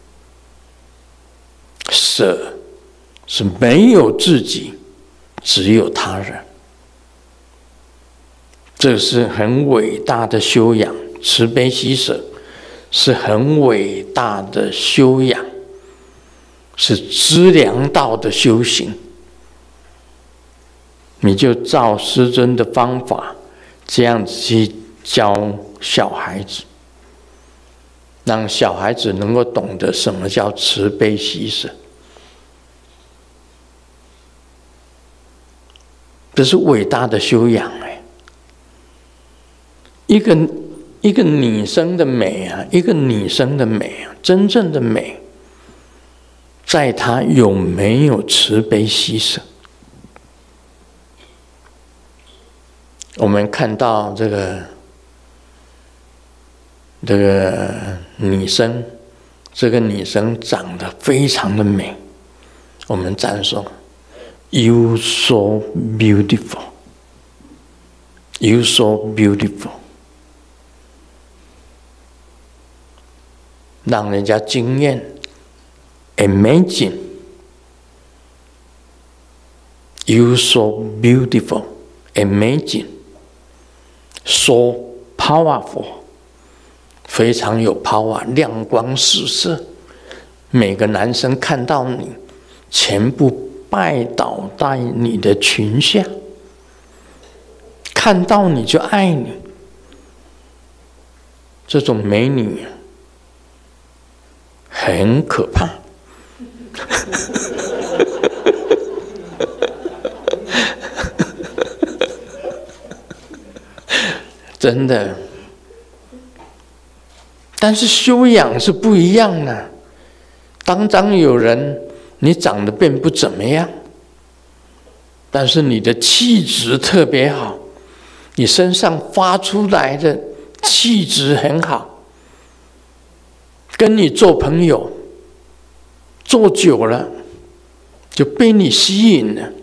舍是没有自己，只有他人。这是很伟大的修养，慈悲喜舍是很伟大的修养，是资粮道的修行。你就照师尊的方法，这样子去教小孩子，让小孩子能够懂得什么叫慈悲喜舍。这是伟大的修养哎！一个一个女生的美啊，一个女生的美啊，真正的美，在她有没有慈悲喜舍。我们看到这个这个女生，这个女生长得非常的美，我们赞颂 You so beautiful, You so beautiful， 让人家惊艳 Amazing, You so beautiful, Amazing，So powerful， 非常有 power， 亮光四射，每个男生看到你，全部拜倒在你的裙下，看到你就爱你。这种美女很可怕。真的，但是修养是不一样的。当当有人你长得并不怎么样，但是你的气质特别好，你身上发出来的气质很好，跟你做朋友，做久了就被你吸引了。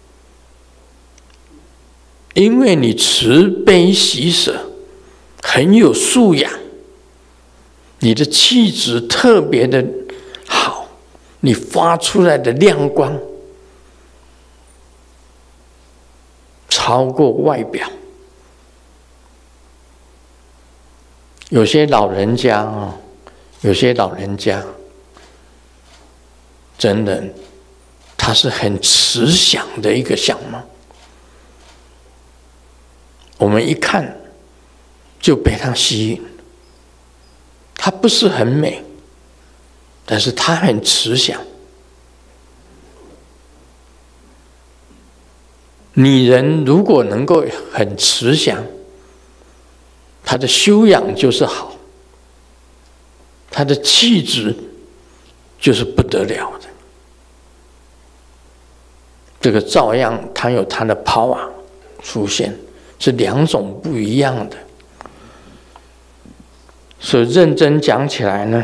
因为你慈悲喜舍，很有素养，你的气质特别的好，你发出来的亮光超过外表。有些老人家啊，有些老人家真的他是很慈祥的一个相貌，我们一看就被他吸引。他不是很美，但是他很慈祥。女人如果能够很慈祥，她的修养就是好，她的气质就是不得了的。这个照样她有她的 power 出现，是两种不一样的。所以认真讲起来呢，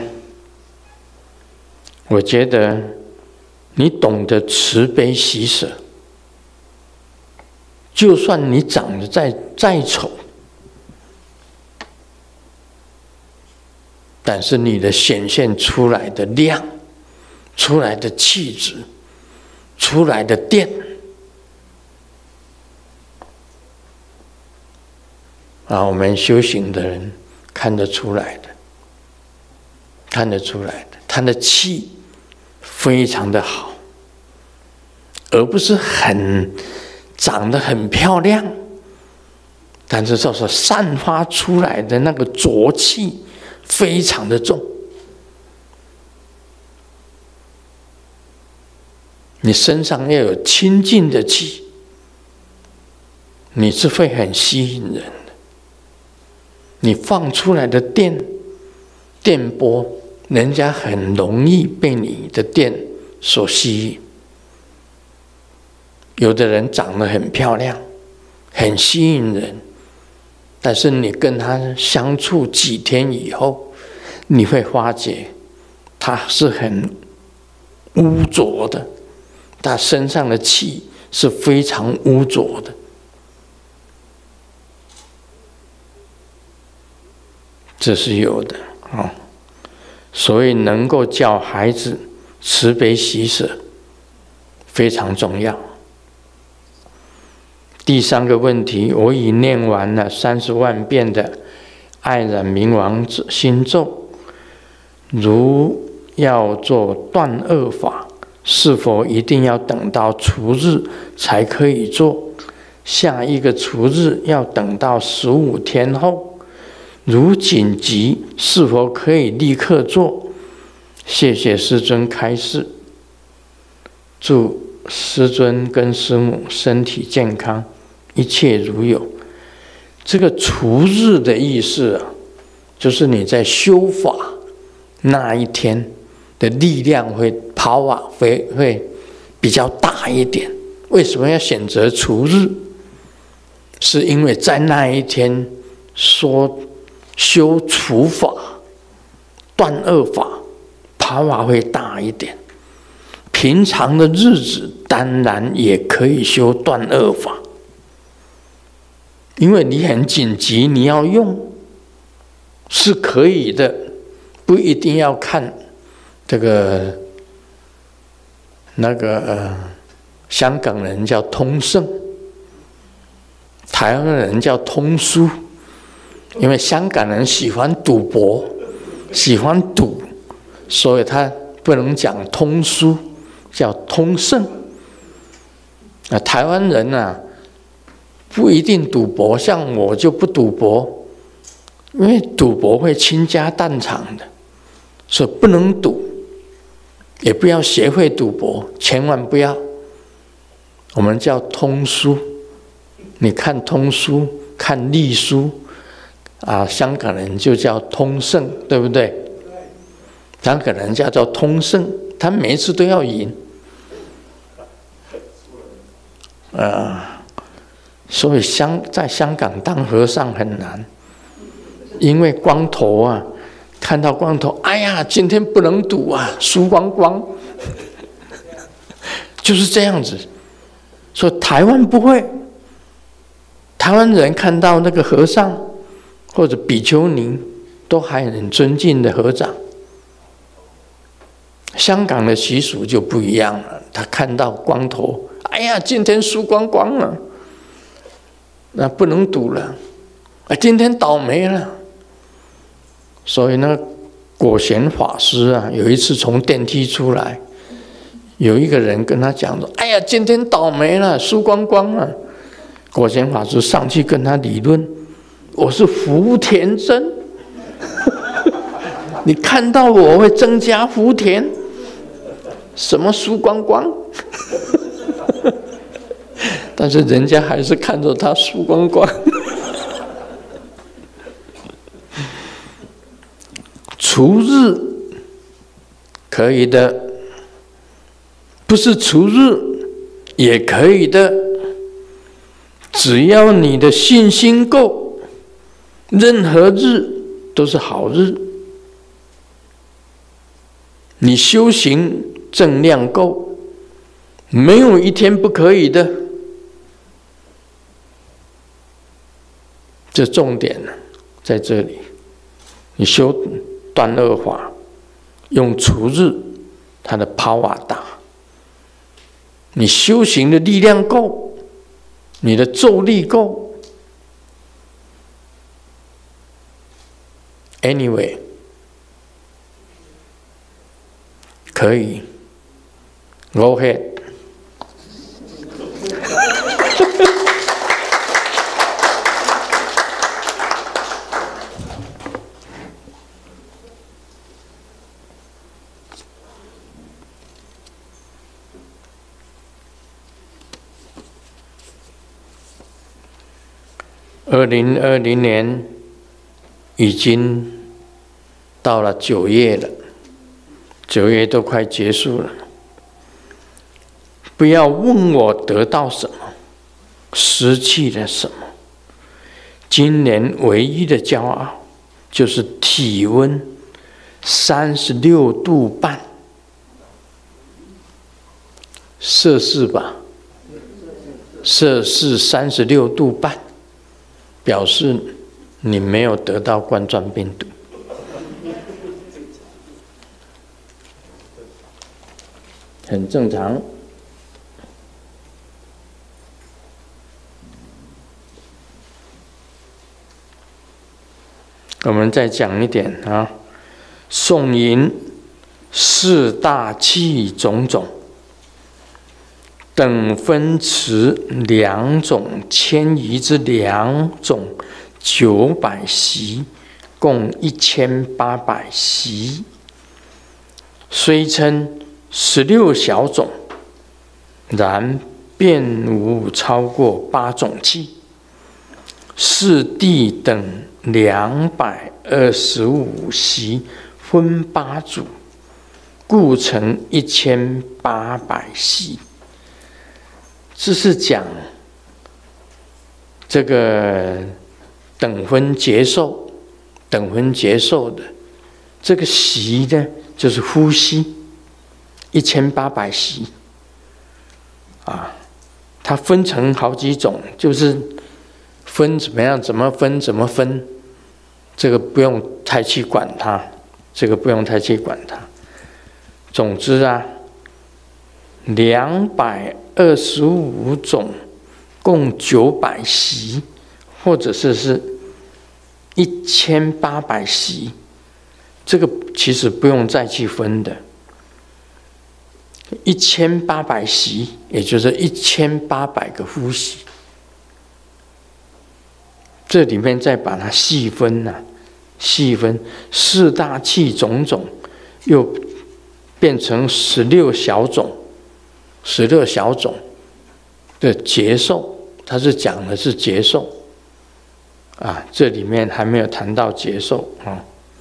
我觉得你懂得慈悲喜舍，就算你长得再再丑，但是你的显现出来的亮，出来的气质，出来的电，啊，我们修行的人看得出来的，看得出来的，他的气非常的好，而不是很长得很漂亮，但是就是散发出来的那个浊气非常的重。你身上要有清净的气，你是会很吸引人的。你放出来的电电波，人家很容易被你的电所吸引。有的人长得很漂亮，很吸引人，但是你跟他相处几天以后，你会发觉他是很污浊的，他身上的气是非常污浊的。这是有的啊、哦，所以能够教孩子慈悲喜舍非常重要。第三个问题，我已念完了三十万遍的爱染明王心咒，如要做断恶法，是否一定要等到除日才可以做？下一个除日要等到十五天后。如紧急，是否可以立刻做？谢谢师尊开示。祝师尊跟师母身体健康，一切如有。这个除日的意思啊，就是你在修法那一天的力量会 power 会会比较大一点。为什么要选择除日？是因为在那一天说修除法、断恶法 power 会大一点。平常的日子当然也可以修断恶法，因为你很紧急，你要用是可以的，不一定要看这个那个呃，香港人叫通胜，台湾人叫通书。 因为香港人喜欢赌博，喜欢赌，所以他不能讲通书，叫通胜。啊，台湾人啊，不一定赌博，像我就不赌博，因为赌博会倾家荡产的，所以不能赌，也不要学会赌博，千万不要。我们叫通书，你看通书，看隶书，啊，香港人就叫通胜，对不对？香港人叫做通胜，他每一次都要赢。啊，所以香在香港当和尚很难，因为光头啊，看到光头，哎呀，今天不能赌啊，输光光，就是这样子。所以台湾不会，台湾人看到那个和尚或者比丘尼，都还很尊敬的合掌。香港的习俗就不一样了，他看到光头，哎呀，今天输光光了，那不能赌了，啊，今天倒霉了。所以呢，果贤法师啊，有一次从电梯出来，有一个人跟他讲说：“哎呀，今天倒霉了，输光光了。”果贤法师上去跟他理论：“我是福田真，你看到我会增加福田。”什么输光光？但是人家还是看着他输光光。除日可以的，不是除日也可以的，只要你的信心够，任何日都是好日。你修行正量够，没有一天不可以的。这重点呢，在这里。你修断恶法，用除日，它的 power 大。你修行的力量够，你的咒力够。Anyway， 可以。Go ahead。二零二零年已经到了九月了，九月都快结束了。不要问我得到什么，失去了什么。今年唯一的骄傲就是体温三十六度半摄氏吧，摄氏三十六度半。表示你没有得到冠状病毒，很正常。我们再讲一点啊，宋寅四大气种种，等分持两种迁移之两种九百席，共一千八百席。虽称十六小种，然便无超过八种气。四地等两百二十五席，分八组，故成一千八百席。这是讲这个等分结受，等分结受的这个息呢，就是呼吸，一千八百息啊，它分成好几种，就是分怎么样，怎么分，怎么分，这个不用太去管它，这个不用太去管它。总之啊，两百二十五种，共九百席，或者是是一千八百息，这个其实不用再去分的。一千八百息，也就是一千八百个呼吸。这里面再把它细分呐、啊，细分四大气种种，又变成十六小种，十六小种的节受，它是讲的是节受啊，这里面还没有谈到节受啊。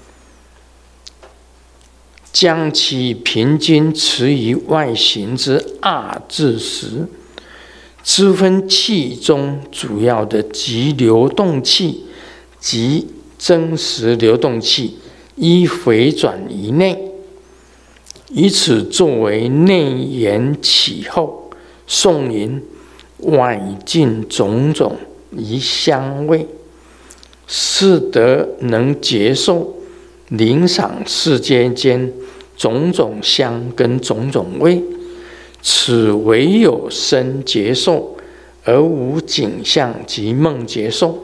将其平均持于外形之二至十，支分气中主要的极流动气及真实流动气，依回转于内，以此作为内缘起后送引外境种种于香味，是得能接受领赏世界间种种香跟种种味，此唯有身接受，而无景象及梦接受。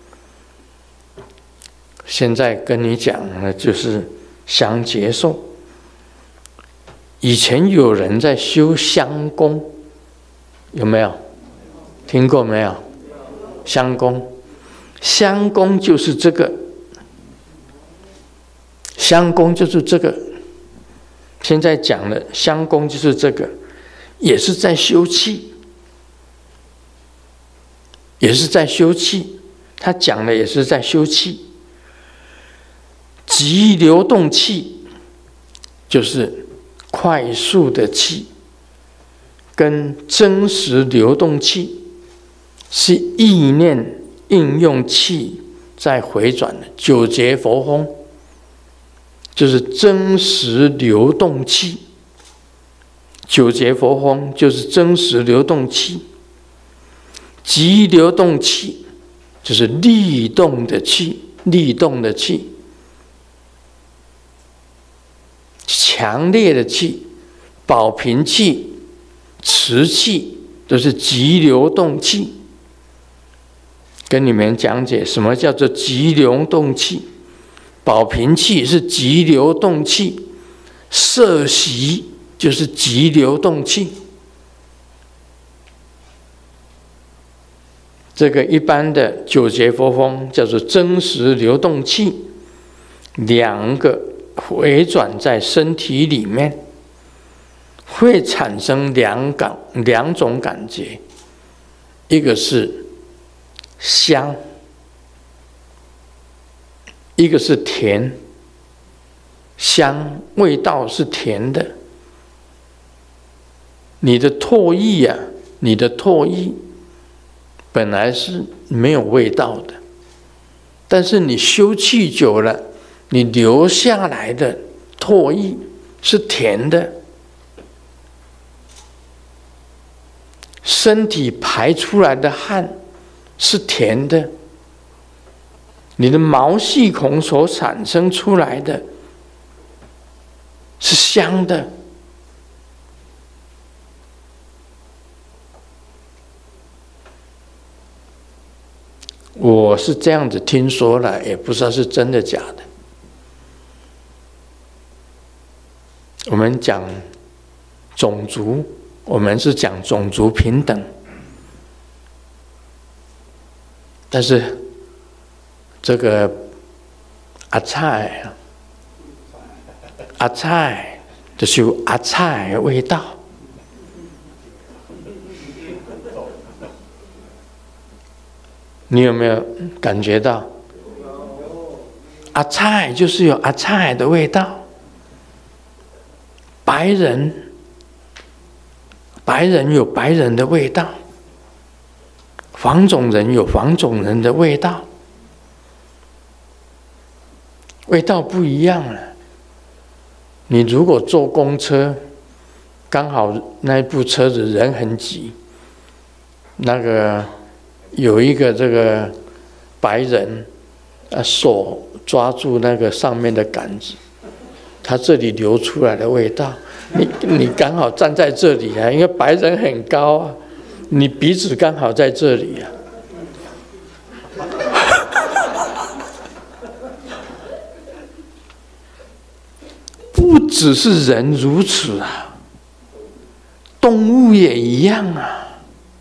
现在跟你讲的就是香接受。以前有人在修香功，有没有听过没有？香功，香功就是这个，香功就是这个。现在讲的香功就是这个，也是在修气，也是在修气。他讲的也是在修气。急流动气就是快速的气，跟真实流动气是意念应用气在回转的。九节佛风就是真实流动气，九节佛风就是真实流动气。急流动气就是力动的气，力动的气，强烈的气，保平气、持气都是急流动气。跟你们讲解什么叫做急流动气。保平气是急流动气，摄息就是急流动气。这个一般的九节佛风叫做真实流动气，两个回转在身体里面，会产生两感两种感觉，一个是香，一个是甜。香味道是甜的，你的唾液啊，你的唾液本来是没有味道的，但是你修气久了，你流下来的唾液是甜的，身体排出来的汗是甜的，你的毛细孔所产生出来的是香的。我是这样子听说了，也不知道是真的假的。我们讲种族，我们是讲种族平等，但是这个阿菜啊，阿菜就是有阿菜的味道。你有没有感觉到？阿菜就是有阿菜的味道。白人，白人有白人的味道。黄种人有黄种人的味道，味道不一样了。你如果坐公车，刚好那一部车子人很挤，那个。有一个这个白人，啊，手抓住那个上面的杆子，他这里流出来的味道，你你刚好站在这里啊，因为白人很高啊，你鼻子刚好在这里啊， 不只是人如此啊，动物也一样啊。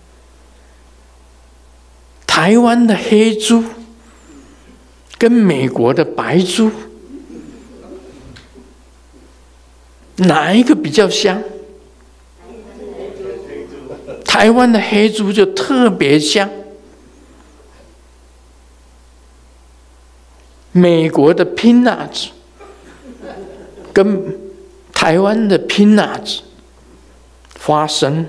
台湾的黑猪跟美国的白猪，哪一个比较香？台湾的黑猪就特别香，美国的 peanuts 跟台湾的 peanuts 花生，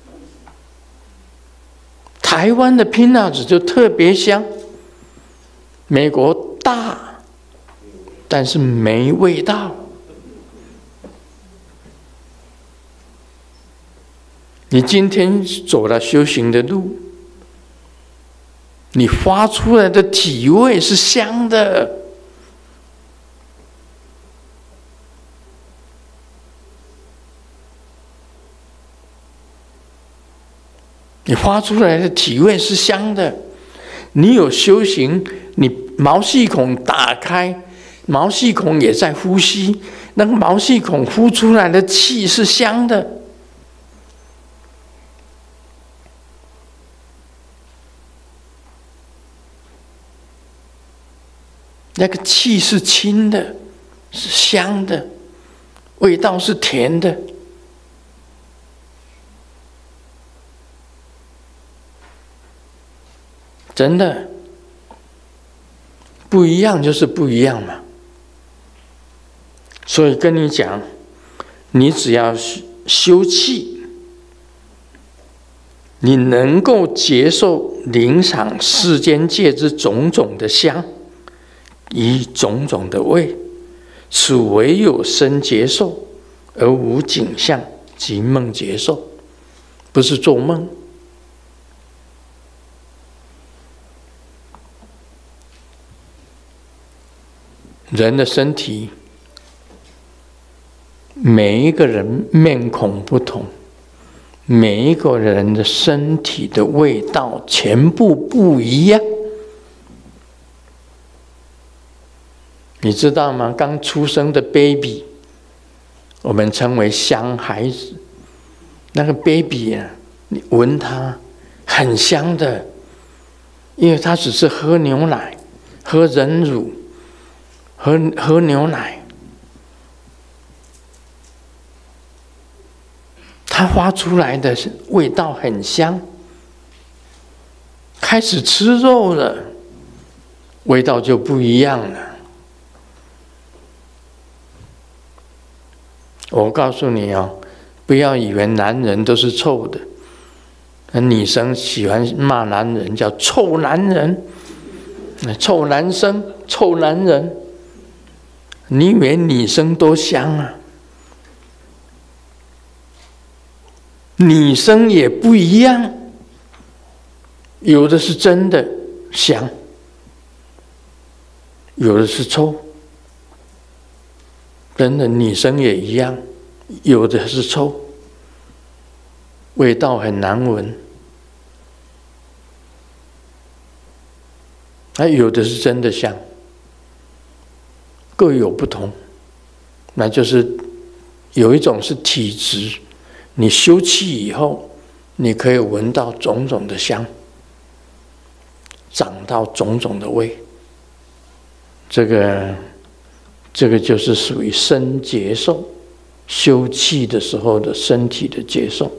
台湾的 peanuts 就特别香，美国大，但是没味道。你今天走了修行的路，你发出来的体味是香的，你发出来的体味是香的。你有修行，你毛细孔打开，毛细孔也在呼吸，那个毛细孔呼出来的气是香的。那个气是清的，是香的，味道是甜的。真的，不一样就是不一样嘛。所以跟你讲，你只要修气，你能够接受灵场世间界之种种的香，以种种的味，此唯有身接受，而无景象及梦接受，不是做梦。人的身体，每一个人面孔不同，每一个人的身体的味道全部不一样。你知道吗？刚出生的 baby， 我们称为香孩子。那个 baby 啊，你闻它很香的，因为它只是喝牛奶、喝人乳、喝喝牛奶，它发出来的味道很香。开始吃肉了，味道就不一样了。我告诉你哦，不要以为男人都是臭的，女生喜欢骂男人叫臭男人、臭男生、臭男人。你以为女生多香啊？女生也不一样，有的是真的香，有的是臭。真的，女生也一样，有的是臭，味道很难闻；还有的是真的香，各有不同。那就是有一种是体质，你修气以后，你可以闻到种种的香，长到种种的味。这个。这个就是属于身接受，修气的时候的身体的接受。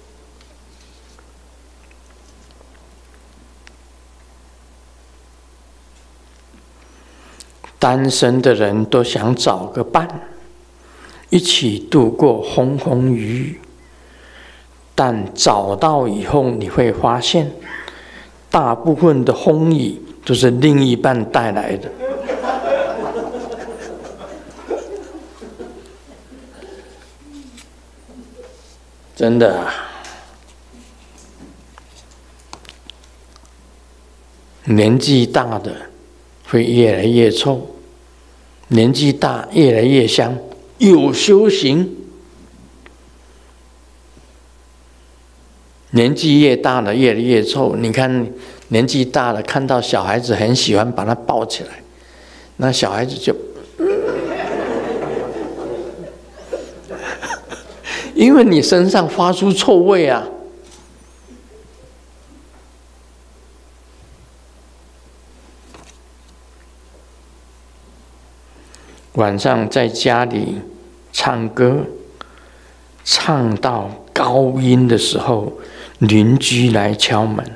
单身的人都想找个伴，一起度过风风雨雨，但找到以后，你会发现，大部分的风雨都是另一半带来的。真的啊，年纪大的会越来越臭，年纪大越来越香。有修行，年纪越大了越来越臭。你看，年纪大了看到小孩子很喜欢把他抱起来，那小孩子就。 因为你身上发出臭味啊。晚上在家里唱歌，唱到高音的时候，邻居来敲门，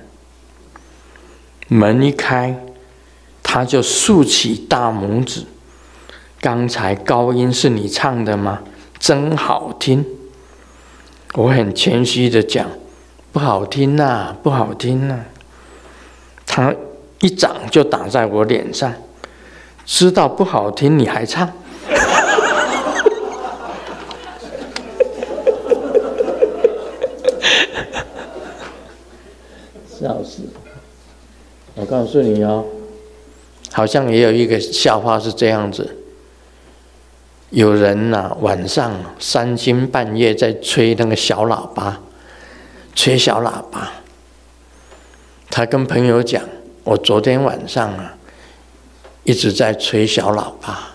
门一开，他就竖起大拇指。刚才高音是你唱的吗？真好听。我很谦虚的讲，不好听呐、啊，不好听呐、啊。他一掌就打在我脸上，知道不好听你还唱？笑死！我告诉你哦，好像也有一个笑话是这样子。有人呐、啊，晚上三更半夜在吹那个小喇叭，吹小喇叭。他跟朋友讲：“我昨天晚上啊，一直在吹小喇叭。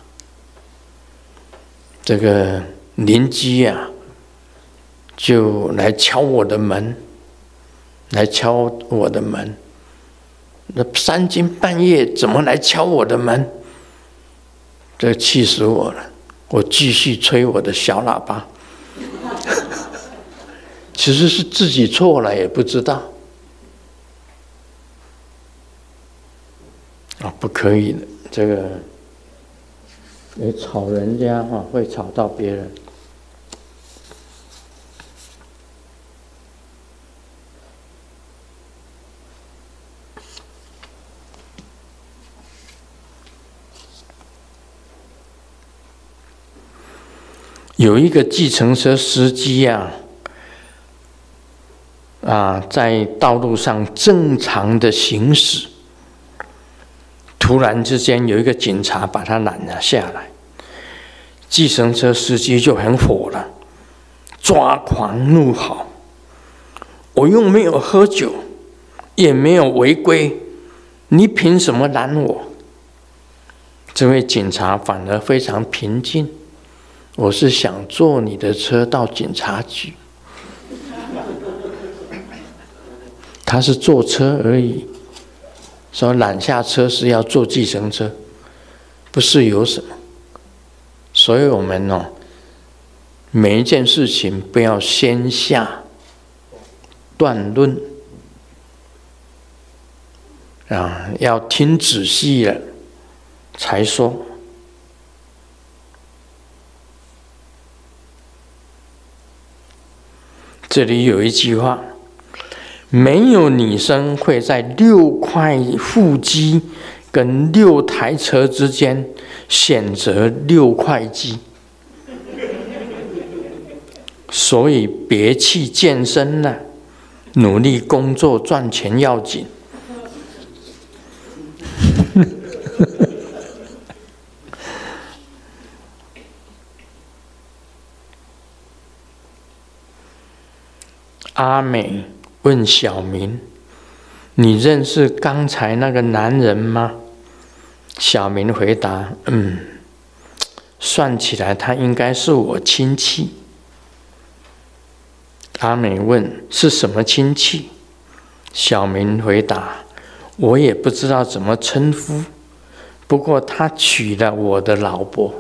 这个邻居啊，就来敲我的门，来敲我的门。那三更半夜怎么来敲我的门？这气死我了！我继续吹我的小喇叭。其实是自己错了，也不知道。啊，不可以的，这个你吵人家哈，会吵到别人。有一个计程车司机啊，啊，在道路上正常的行驶，突然之间有一个警察把他拦了下来，计程车司机就很火了，抓狂怒吼：“我又没有喝酒，也没有违规，你凭什么拦我？”这位警察反而非常平静。我是想坐你的车到警察局，他是坐车而已，说拦下车是要坐计程车，不是有什么。所以我们哦，每一件事情不要先下断论啊，要听仔细了才说。这里有一句话：没有女生会在六块腹肌跟六台车之间选择六块肌，所以别去健身了，努力工作赚钱要紧。阿美问小明：“你认识刚才那个男人吗？”小明回答：“嗯，算起来他应该是我亲戚。”阿美问：“是什么亲戚？”小明回答：“我也不知道怎么称呼，不过他娶了我的老婆。”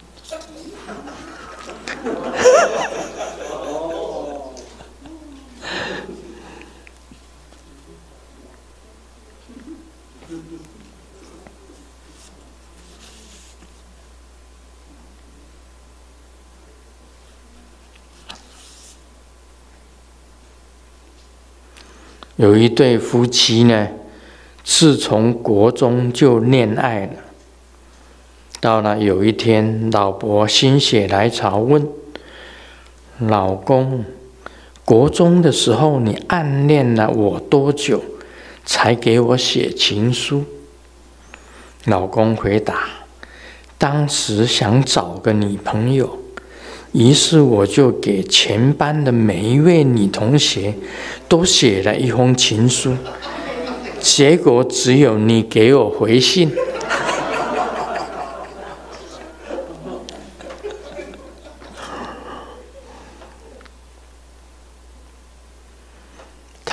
有一对夫妻呢，自从国中就恋爱了。到了有一天，老婆心血来潮问老公：“国中的时候你暗恋了我多久，才给我写情书？”老公回答：“当时想找个女朋友。”于是我就给全班的每一位女同学都写了一封情书，结果只有你给我回信。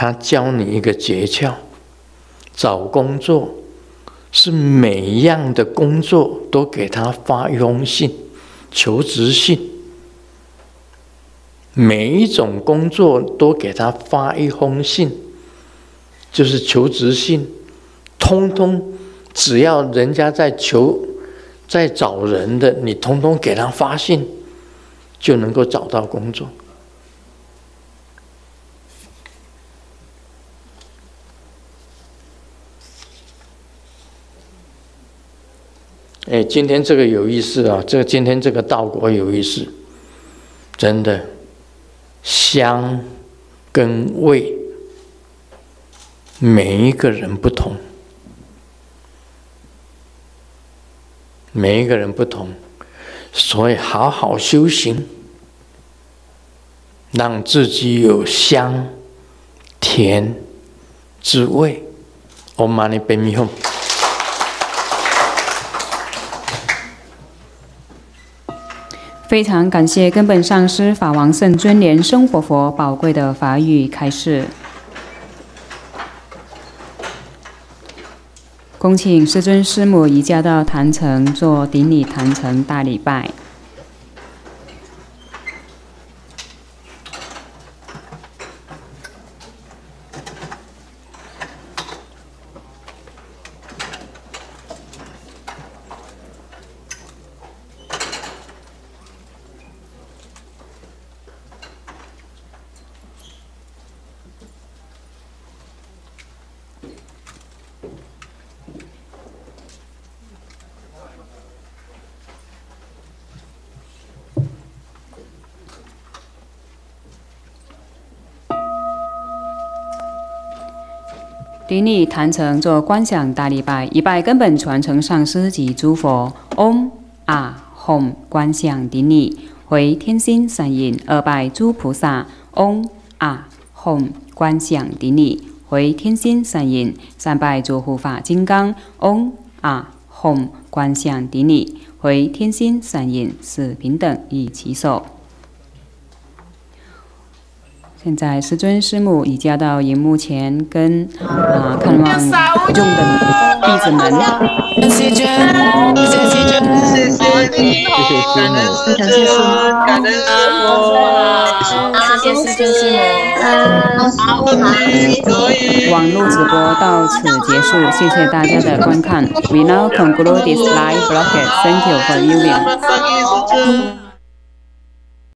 他教你一个诀窍：找工作是每一样的工作都给他发一封信，求职信。每一种工作都给他发一封信，就是求职信。通通只要人家在求、在找人的，你通通给他发信，就能够找到工作。哎，今天这个有意思啊！这个今天这个道果有意思，真的，香跟味，每一个人不同，每一个人不同，所以好好修行，让自己有香、甜之味。Om Mani Padme Hum。 非常感谢根本上师法王圣尊莲生活佛宝贵的法语开示。恭请师尊师母移驾到坛城做顶礼坛城大礼拜。顶礼坛城做观想大礼拜，一拜根本传承上师及诸佛。嗡啊吽观想顶礼，回天心三引；二拜诸菩萨。嗡啊吽观想顶礼，回天心三引；三拜诸护法金刚。嗡啊吽观想顶礼，回天心三引。四平等以其手。现在师尊师母移驾到荧幕前，跟啊看望众的弟子们。谢谢尊，谢谢尊，谢谢你，感恩师尊，感恩师母，谢谢师尊师母。网络直播到此结束，谢谢大家的观看。We now conclude this live broadcast. Thank you for viewing.